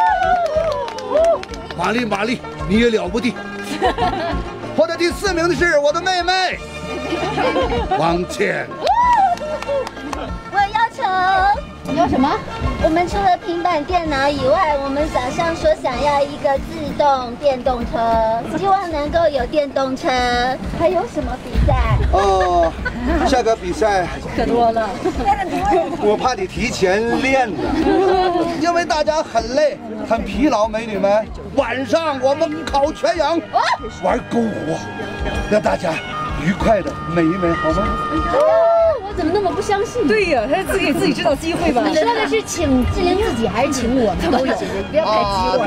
玛丽，玛丽，你也了不地。获得第四名的是我的妹妹王倩。 我要求。 你要什么？ 我们除了平板电脑以外，我们早上说想要一个自动电动车，希望能够有电动车。还有什么比赛？ 哦，下个比赛可多了。 我怕你提前练呢，因为大家很累很疲劳，美女们。晚上我们烤全羊，玩篝火，让大家愉快的美一美，好吗？ 我怎么那么不相信？ 对呀，他自己给自己制造机会吧。 你说的是请志玲自己还是请我？都有，不要太激我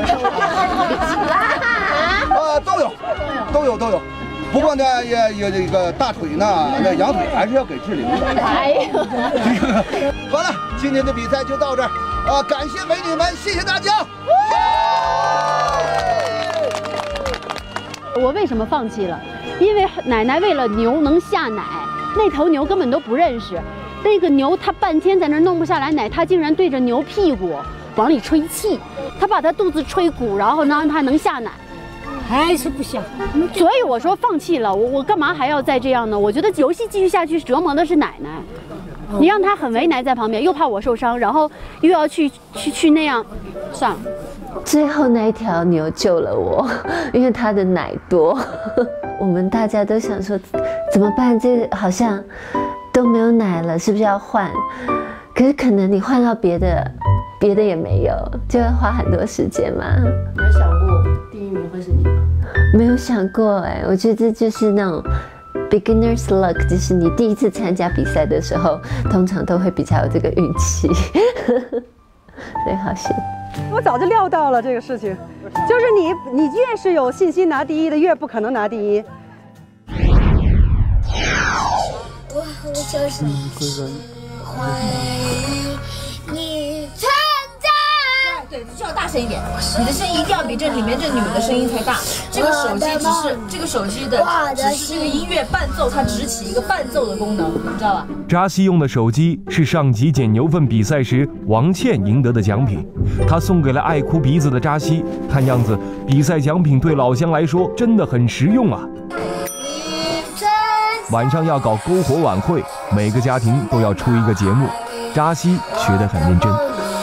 了。 啊，都有，都有，都有。不过呢，也也这个大腿呢，那羊腿还是要给志玲的。 哎呦！ 好了，今天的比赛就到这儿啊！感谢美女们，谢谢大家。 我为什么放弃了？因为奶奶为了牛能下奶，那头牛根本都不认识。那个牛它半天在那弄不下来奶，它竟然对着牛屁股往里吹气，它把它肚子吹鼓，然后让它能下奶。还是不想，所以我说放弃了。我我干嘛还要再这样呢？我觉得游戏继续下去折磨的是奶奶。你让她很为难在旁边，又怕我受伤，然后又要去去去那样，算了。 最后那一条牛救了我，因为它的奶多。我们大家都想说怎么办？这个好像都没有奶了，是不是要换？可是可能你换到别的，别的也没有，就要花很多时间嘛。 你有想过第一名会是你吗？ 没有想过哎、欸，我觉得这就是那种 beginner's luck， 就是你第一次参加比赛的时候，通常都会比较有这个运气，所以好险。 我早就料到了这个事情，就是你你越是有信心拿第一的，越不可能拿第一。 我我就是欢迎你参加。 对，你就要大声一点，你的声音一定要比这里面这女的声音才大。这个手机只是这个手机的只是这个音乐伴奏，它只起一个伴奏的功能，你知道吧？ 扎西用的手机是上集捡牛粪比赛时王倩赢得的奖品，他送给了爱哭鼻子的扎西。看样子比赛奖品对老乡来说真的很实用啊！晚上要搞篝火晚会，每个家庭都要出一个节目，扎西学得很认真。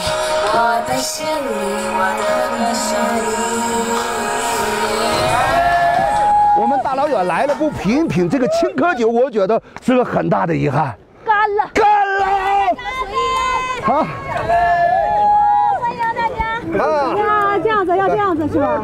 我们大老远来了，不品一品这个青稞酒，我觉得是个很大的遗憾。 干了， 干了！好， 欢迎大家！ 啊， 呀，这样子要这样子是吧？啊，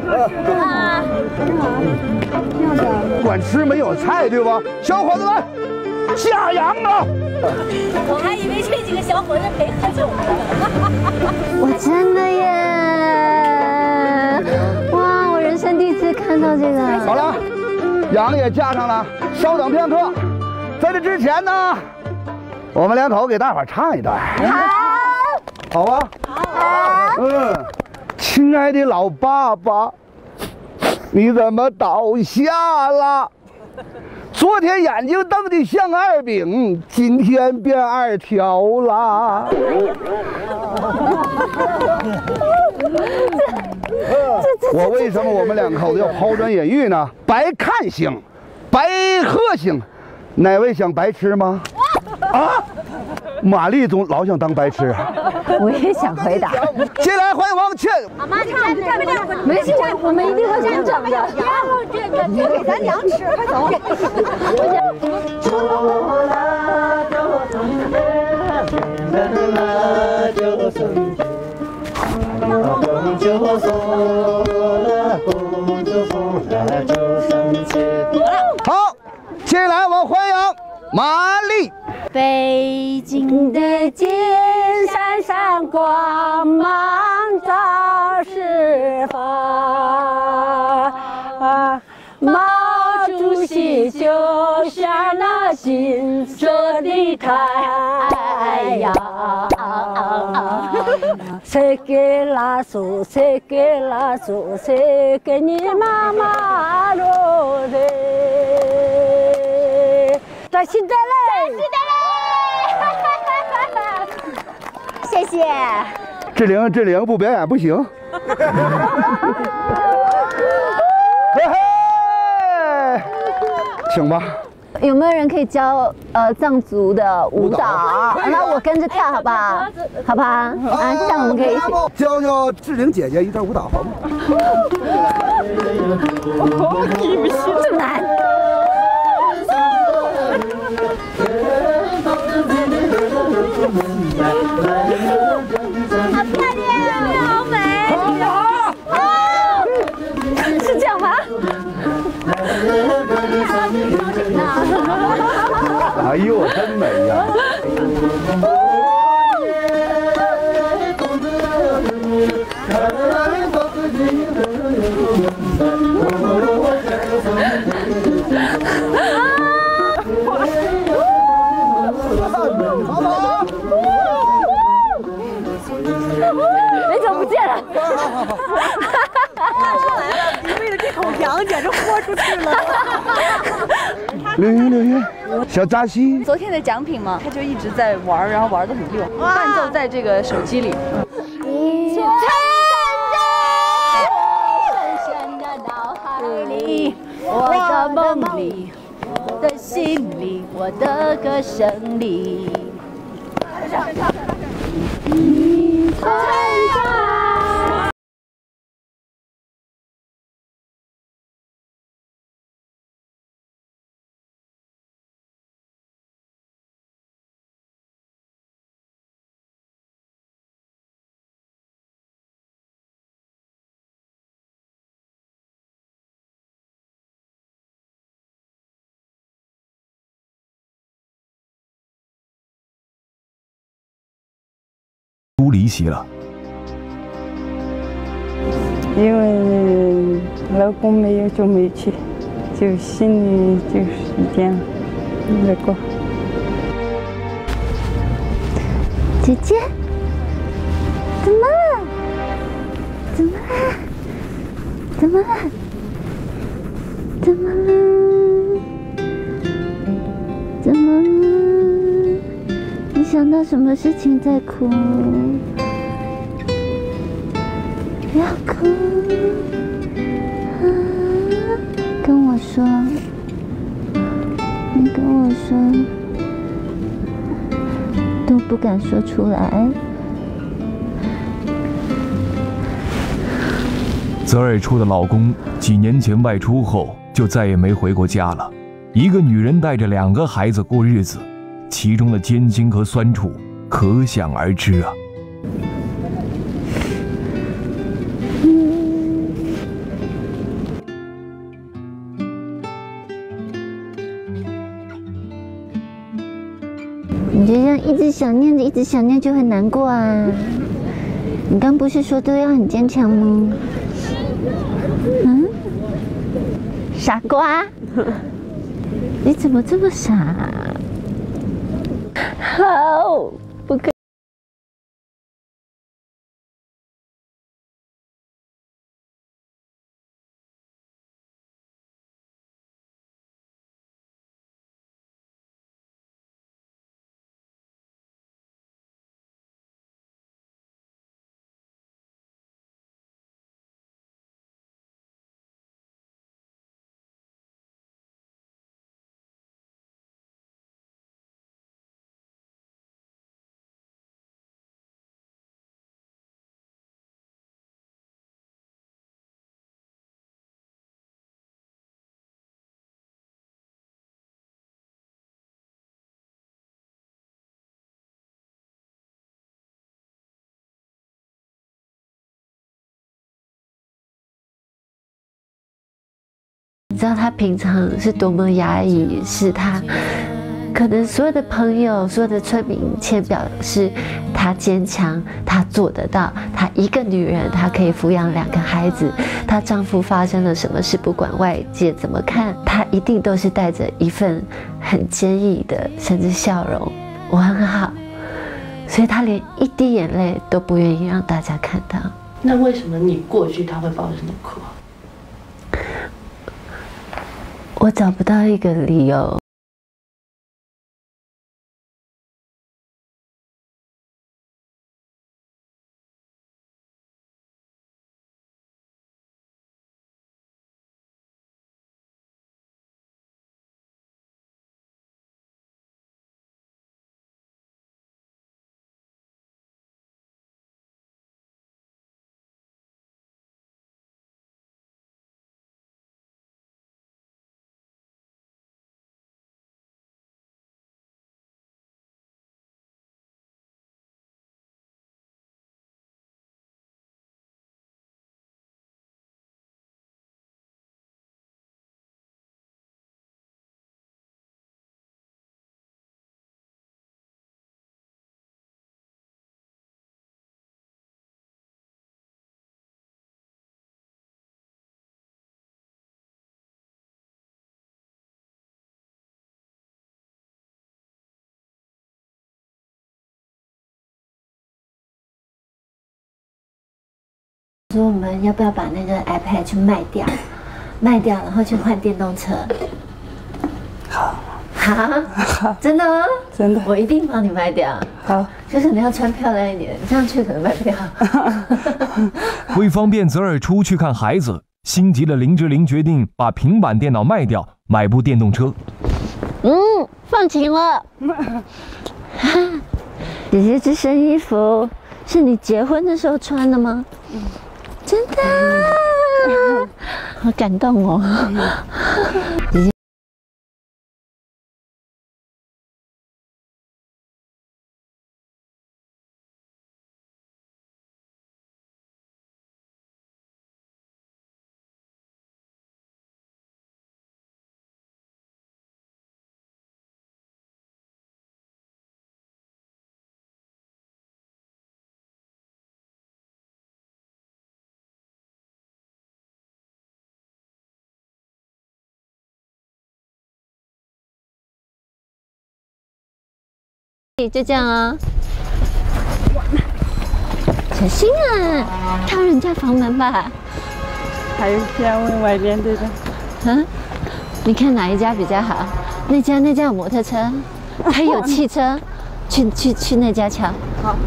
这样子。 管吃没有菜对吧？小伙子们，下羊啊！ 我还以为这几个小伙子陪喝酒呢。 我真的耶！哇，我人生第一次看到这个。 好了，羊也架上了，稍等片刻。在这之前呢，我们两口给大伙唱一段。好，好吧。好。嗯，亲爱的老爸爸，你怎么倒下了？昨天眼睛瞪得像二饼，今天变二条了。我为什么我们两口子要抛砖引玉呢？白看星，白喝星，哪位想白吃吗？啊？ 玛丽总老想当白痴啊。 我也想回答。 接下来欢迎王倩。 妈妈唱的这个，没事，我们一定会先整的。然后这个就给咱娘吃，快走。 好，接下来我欢迎玛丽。 北京的金山上光芒照四方，毛主席就像那金色的太阳。谁给拉手，谁给拉手，谁给你妈妈揉的？在新的嘞，新的嘞，谢谢。 志玲，志玲不表演不行。行吧。 有没有人可以教呃藏族的舞蹈？那我跟着跳好不好？好不好？啊，这样我们可以一起教教志玲姐姐一段舞蹈好吗？ 这么难。 好漂亮，好美，好，是这样吗？ 哎呦，真美呀！ 人怎么不见了？ 看出来了，你为了这口羊简直豁出去了。 刘云，刘云，小扎西。 昨天的奖品嘛，他就一直在玩，然后玩得很溜，伴奏在这个手机里。 你存在我深深的脑海里，我的梦里，我的心里，我的歌声里。你存在。 都离席了， 因为老公没有就没去，就心里就是一点难过。 姐姐，怎么了？怎么了？怎么了？怎么了？怎么了？你想到什么事情在哭？不要哭，啊，跟我说，你跟我说，都不敢说出来。 泽尔初的老公几年前外出后就再也没回过家了，一个女人带着两个孩子过日子，其中的艰辛和酸楚可想而知啊。 你就这样一直想念着，一直想念就会难过啊。你刚不是说都要很坚强吗？嗯，傻瓜，你怎么这么傻？好，不可。 知道他平常是多么压抑，是他可能所有的朋友、所有的村民签表示她坚强，她做得到，她一个女人，她可以抚养两个孩子，她丈夫发生了什么事，不管外界怎么看，她一定都是带着一份很坚毅的，甚至笑容。我很好，所以她连一滴眼泪都不愿意让大家看到。 那为什么你过去她会抱着你哭？ 我找不到一个理由。说我们要不要把那个 iPad 去卖掉？卖掉，然后去换电动车。好，好，真的吗？ 真的， 我一定帮你卖掉。 好， 就是你要穿漂亮一点，这样去可能卖不掉。 为方便择日出去看孩子，心急的林志玲决定把平板电脑卖掉，买部电动车。 嗯，放晴了。姐姐，这身衣服是你结婚的时候穿的吗？嗯。真的、啊，好感动哦！姐姐，就这样啊，小心啊，跳人家房门吧。 还有先问外边对的。 嗯，你看哪一家比较好？那家那家有摩托车，还有汽车，去去去那家瞧。 好。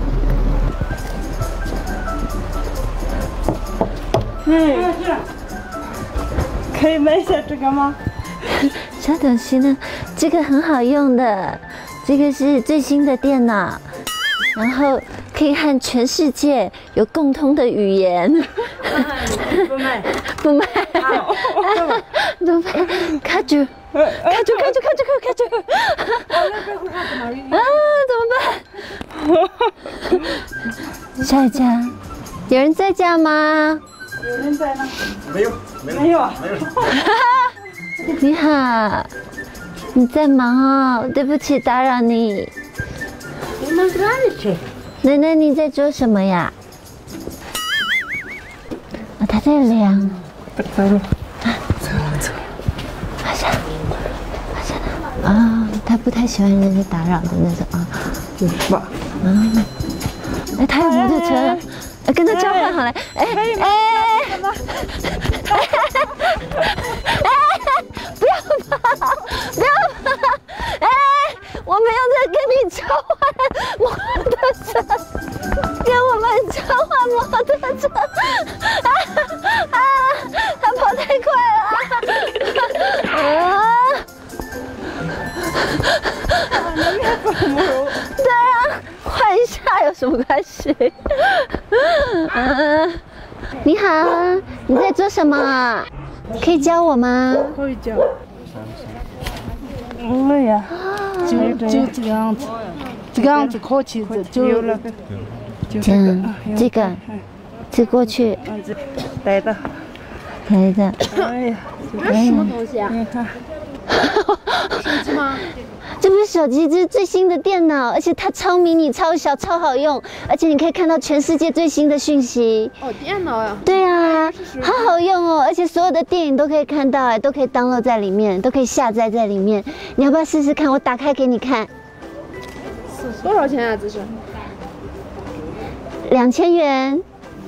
嗯，可以买一下这个吗？ 稍等些呢，这个很好用的。这个是最新的电脑，然后可以和全世界有共通的语言。 不卖， 不卖，不卖，卡住，卡住，卡住，卡住，卡住！啊，怎么办？下一家，有人在家吗？ 有人在吗？ 没有， 没有， 没有。 你好。你在忙哦，对不起打扰你。 你们哪里去？ 奶奶，你在做什么呀？啊，他在量。 走了。 走了走了。好像，好像啊，他不太喜欢人家打扰的那种啊。 就是吧。 嗯。哎，他有摩托车，哎，跟他交换好了。哎哎哎！不要跑！不要跑！哎，我没有在跟你交换摩托车，跟我们交换摩托车。啊啊！他跑太快了！啊！对啊，换一下有什么关系？啊！你好，你在做什么？可以教我吗？ 可以教。我呀，就就这个样子，这个样子过去就就那个， 嗯，这个，这过去， 带到可以的。 哎呀，这是什么东西啊？你看，手机吗？ 这不是手机，这是最新的电脑，而且它超迷你、超小、超好用，而且你可以看到全世界最新的讯息。 哦，电脑呀。 对啊，好好用哦，而且所有的电影都可以看到，哎，都可以 download 在里面，都可以下载在里面。你要不要试试看？我打开给你看。 多少钱啊？这是？ 两千元。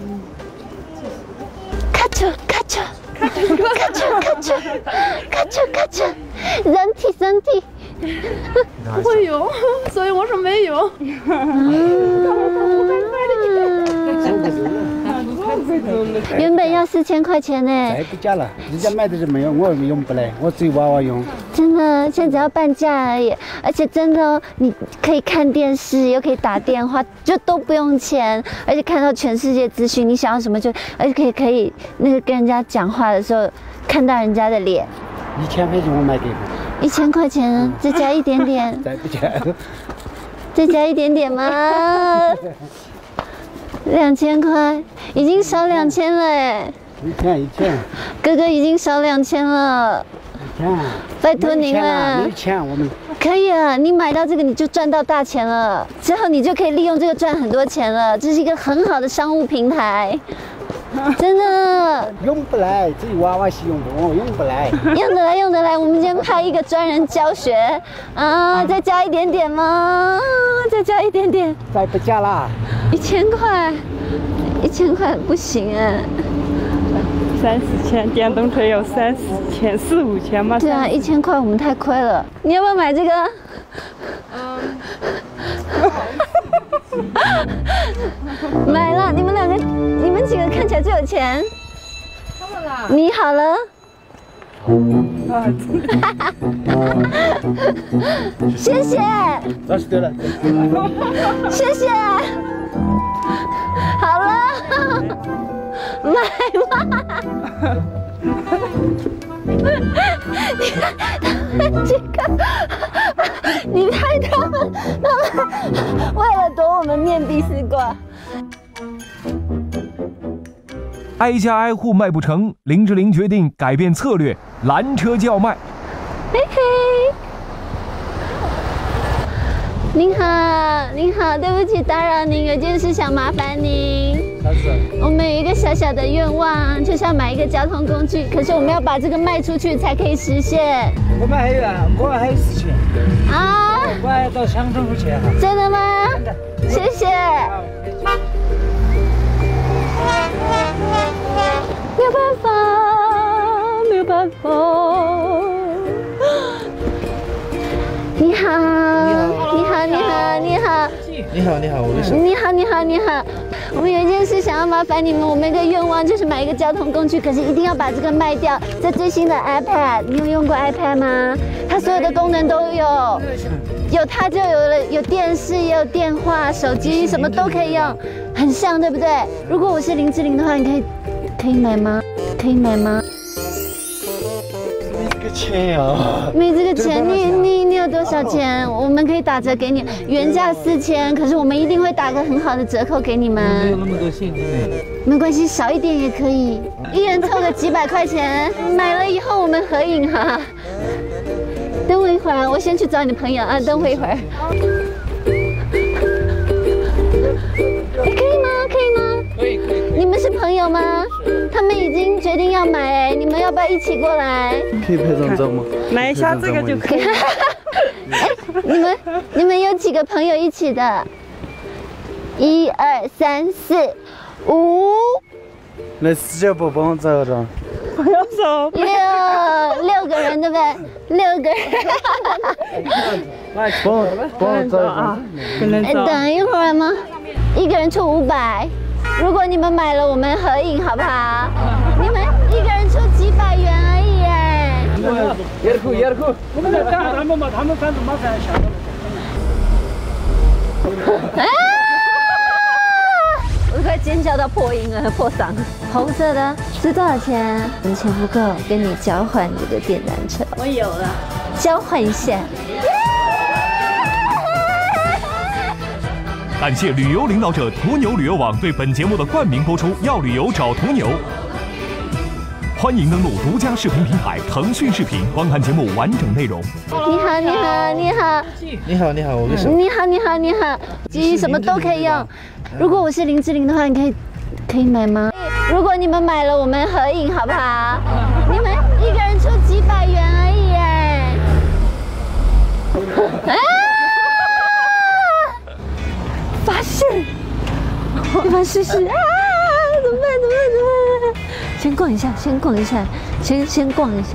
咔嚓咔嚓咔嚓咔嚓咔嚓咔嚓咔嚓，人体人体。 不会用，所以我说没用。 原本要四千块钱呢， 再不加了，人家买的是没有，我用不来，我只有娃娃用。 真的，现在只要半价而已，而且真的哦，你可以看电视，又可以打电话，就都不用钱，而且看到全世界资讯，你想要什么就，而且可以可以那个跟人家讲话的时候看到人家的脸。 一千块钱我买给你。 一千块钱，再加一点点。 再不加。 再加一点点吗？两千块，已经少两千了哎。 一千一千。 哥哥已经少两千了。 一千。 拜托您了。 一千我们。 可以了，你买到这个你就赚到大钱了，之后你就可以利用这个赚很多钱了，这是一个很好的商务平台。真的用不来，这娃娃是用不，我用不来。 用得来，用得来。我们今天派一个专人教学啊，再加一点点吗？再加一点点。 再不加啦。 一千块，一千块不行哎。 三四千，电动车要三四千、四五千嘛。 对啊，一千块我们太亏了。你要不要买这个？ 嗯。 买了，你们两个，你们几个看起来最有钱。 他们啦。 你好了。谢谢。 那是对了。 谢谢。好了，买吧。你看他们这个，你拍他们，他们为了躲我们面壁思过。 挨家挨户卖不成，林志玲决定改变策略，拦车叫卖。 嘿嘿，您好，您好，对不起打扰您，有件事想麻烦您。 啥事？ 我们有一个小小的愿望，就是要买一个交通工具，可是我们要把这个卖出去才可以实现。 我们还有啊，我还有事情。 啊？ 我还要到乡政府去哈。 真的吗？真的。谢谢。没有办法，没有办法。你好，你好，你好，你好， 你好，你好，我是。 你好，你好，你好。我们有一件事想要麻烦你们，我们有一个愿望就是买一个交通工具，可是一定要把这个卖掉。这最新的 iPad， 你有用过 iPad 吗？它所有的功能都有，有它就有了，有电视，也有电话、手机，什么都可以用，很像，对不对？如果我是林志玲的话，你可以可以买吗？可以买吗？ 没这个钱呀。 没这个钱，你你你有多少钱？我们可以打折给你，原价四千，可是我们一定会打个很好的折扣给你们。 没有那么多现金呢。 没关系，少一点也可以，一人凑个几百块钱，买了以后我们合影哈。等我一会儿，我先去找你朋友啊，等我一会儿。可以吗？可以吗？ 可以可以。 你们是朋友吗？他们已经决定要买哎，你们要不要一起过来？ 可以拍张照吗？ 买一下这个就可以。 哎，你们你们有几个朋友一起的？一二三四五。 来，四姐不帮我找找。 不要找。 六六个人对不对？六个人。 来，帮我帮我找啊！ 哎，等一会儿吗？一个人出五百。如果你们买了，我们合影好不好？你们一个人出几百元而已哎。 也酷也酷，我们在干他们嘛，他们反正马上下啊！我快尖叫到破音了，破嗓。红色的是多少钱？你钱不够，跟你交换这个电单车。 我有了， 交换一下。 感谢旅游领导者途牛旅游网对本节目的冠名播出。要旅游找途牛。 欢迎登录独家视频平台腾讯视频，观看节目完整内容。 你好，你好，你好， 你好，你好，我为什么？ 你好，你好，你好，鸡什么都可以用。如果我是林志玲的话，你可以可以买吗？如果你们买了，我们合影好不好？你们一个人出几百元而已哎。啊！发现，你们试试啊！怎么办？怎么办？怎么办？先逛一下，先逛一下，先先逛一下。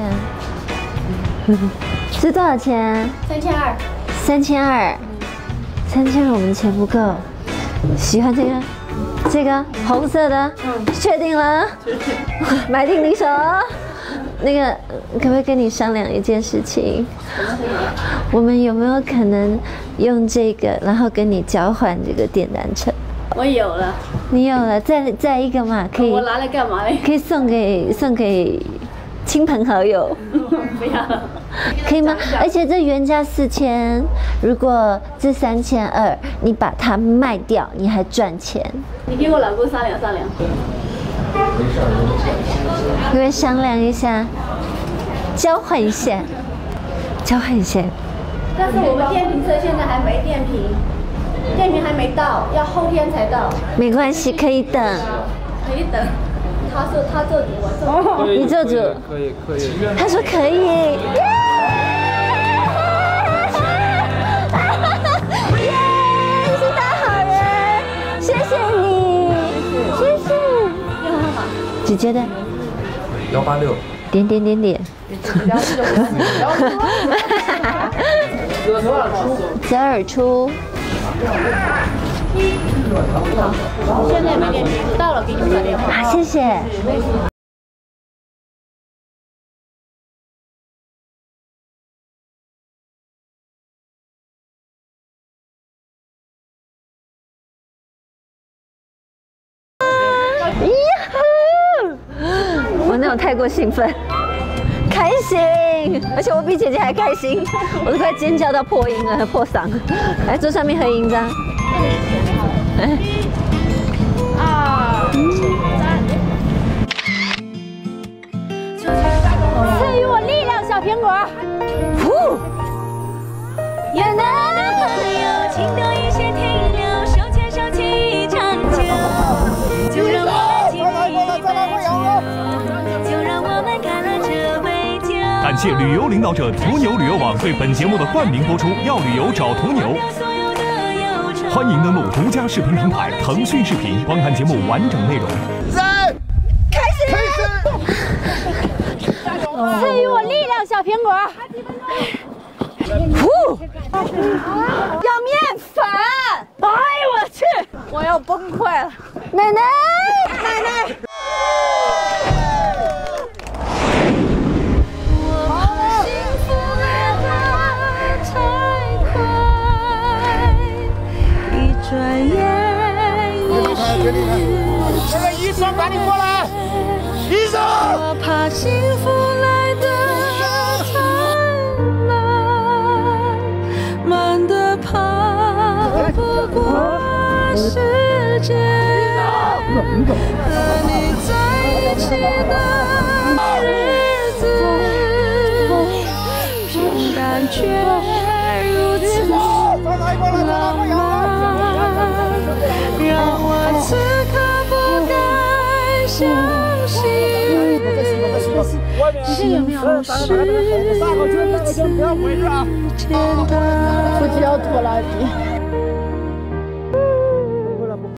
这多少钱？ 三千二。 三千二，三千二，我们钱不够。喜欢这个，这个红色的，嗯，确定了，买定离手。那个，可不可以跟你商量一件事情？我们有没有可能用这个，然后跟你交换这个电单车？ 我有了， 你有了，再再一个嘛，可以。 我拿来干嘛嘞？ 可以送给送给亲朋好友。 不要了， 可以吗？而且这原价四千，如果这三千二，你把它卖掉，你还赚钱。 你给我老公商量商量。 各位商量一下，交换一下，交换一下。 但是我们电瓶车现在还没电瓶。电瓶还没到，要后天才到。 没关系，可以等。 可以等。他说他做主，我做主。 你做主。 可以可以。 他说可以。耶！你是大好人，谢谢你，谢谢。姐姐的。 幺八六。 点点点点。择尔出。 好，现在没电瓶，到了给你们打电话。 啊，谢谢。我那种太过兴奋。开心，而且我比姐姐还开心，我都快尖叫到破音了，破嗓。来，坐上面合影张。 二三。赐予我力量，小苹果。呼。 有男的朋友，情多一些停留，手牵手情谊长久。就让我们经历一杯酒，就让我们看了这杯酒。 感谢旅游领导者途牛旅游网对本节目的冠名播出，要旅游找途牛。欢迎登录独家视频平台腾讯视频，观看节目完整内容。 三， 开始！开始！赐予我力量，小苹果。呼！要面粉！哎呦我去！我要崩溃了！奶奶，奶奶！ 转眼已是这个医生赶紧过来！医生！ 我怕幸福来得太慢，慢得怕不过时间。和你在一起的日子，凭感觉如此浪漫。让我此刻不敢相信，幸福是如此简单。 不需要拖拉机。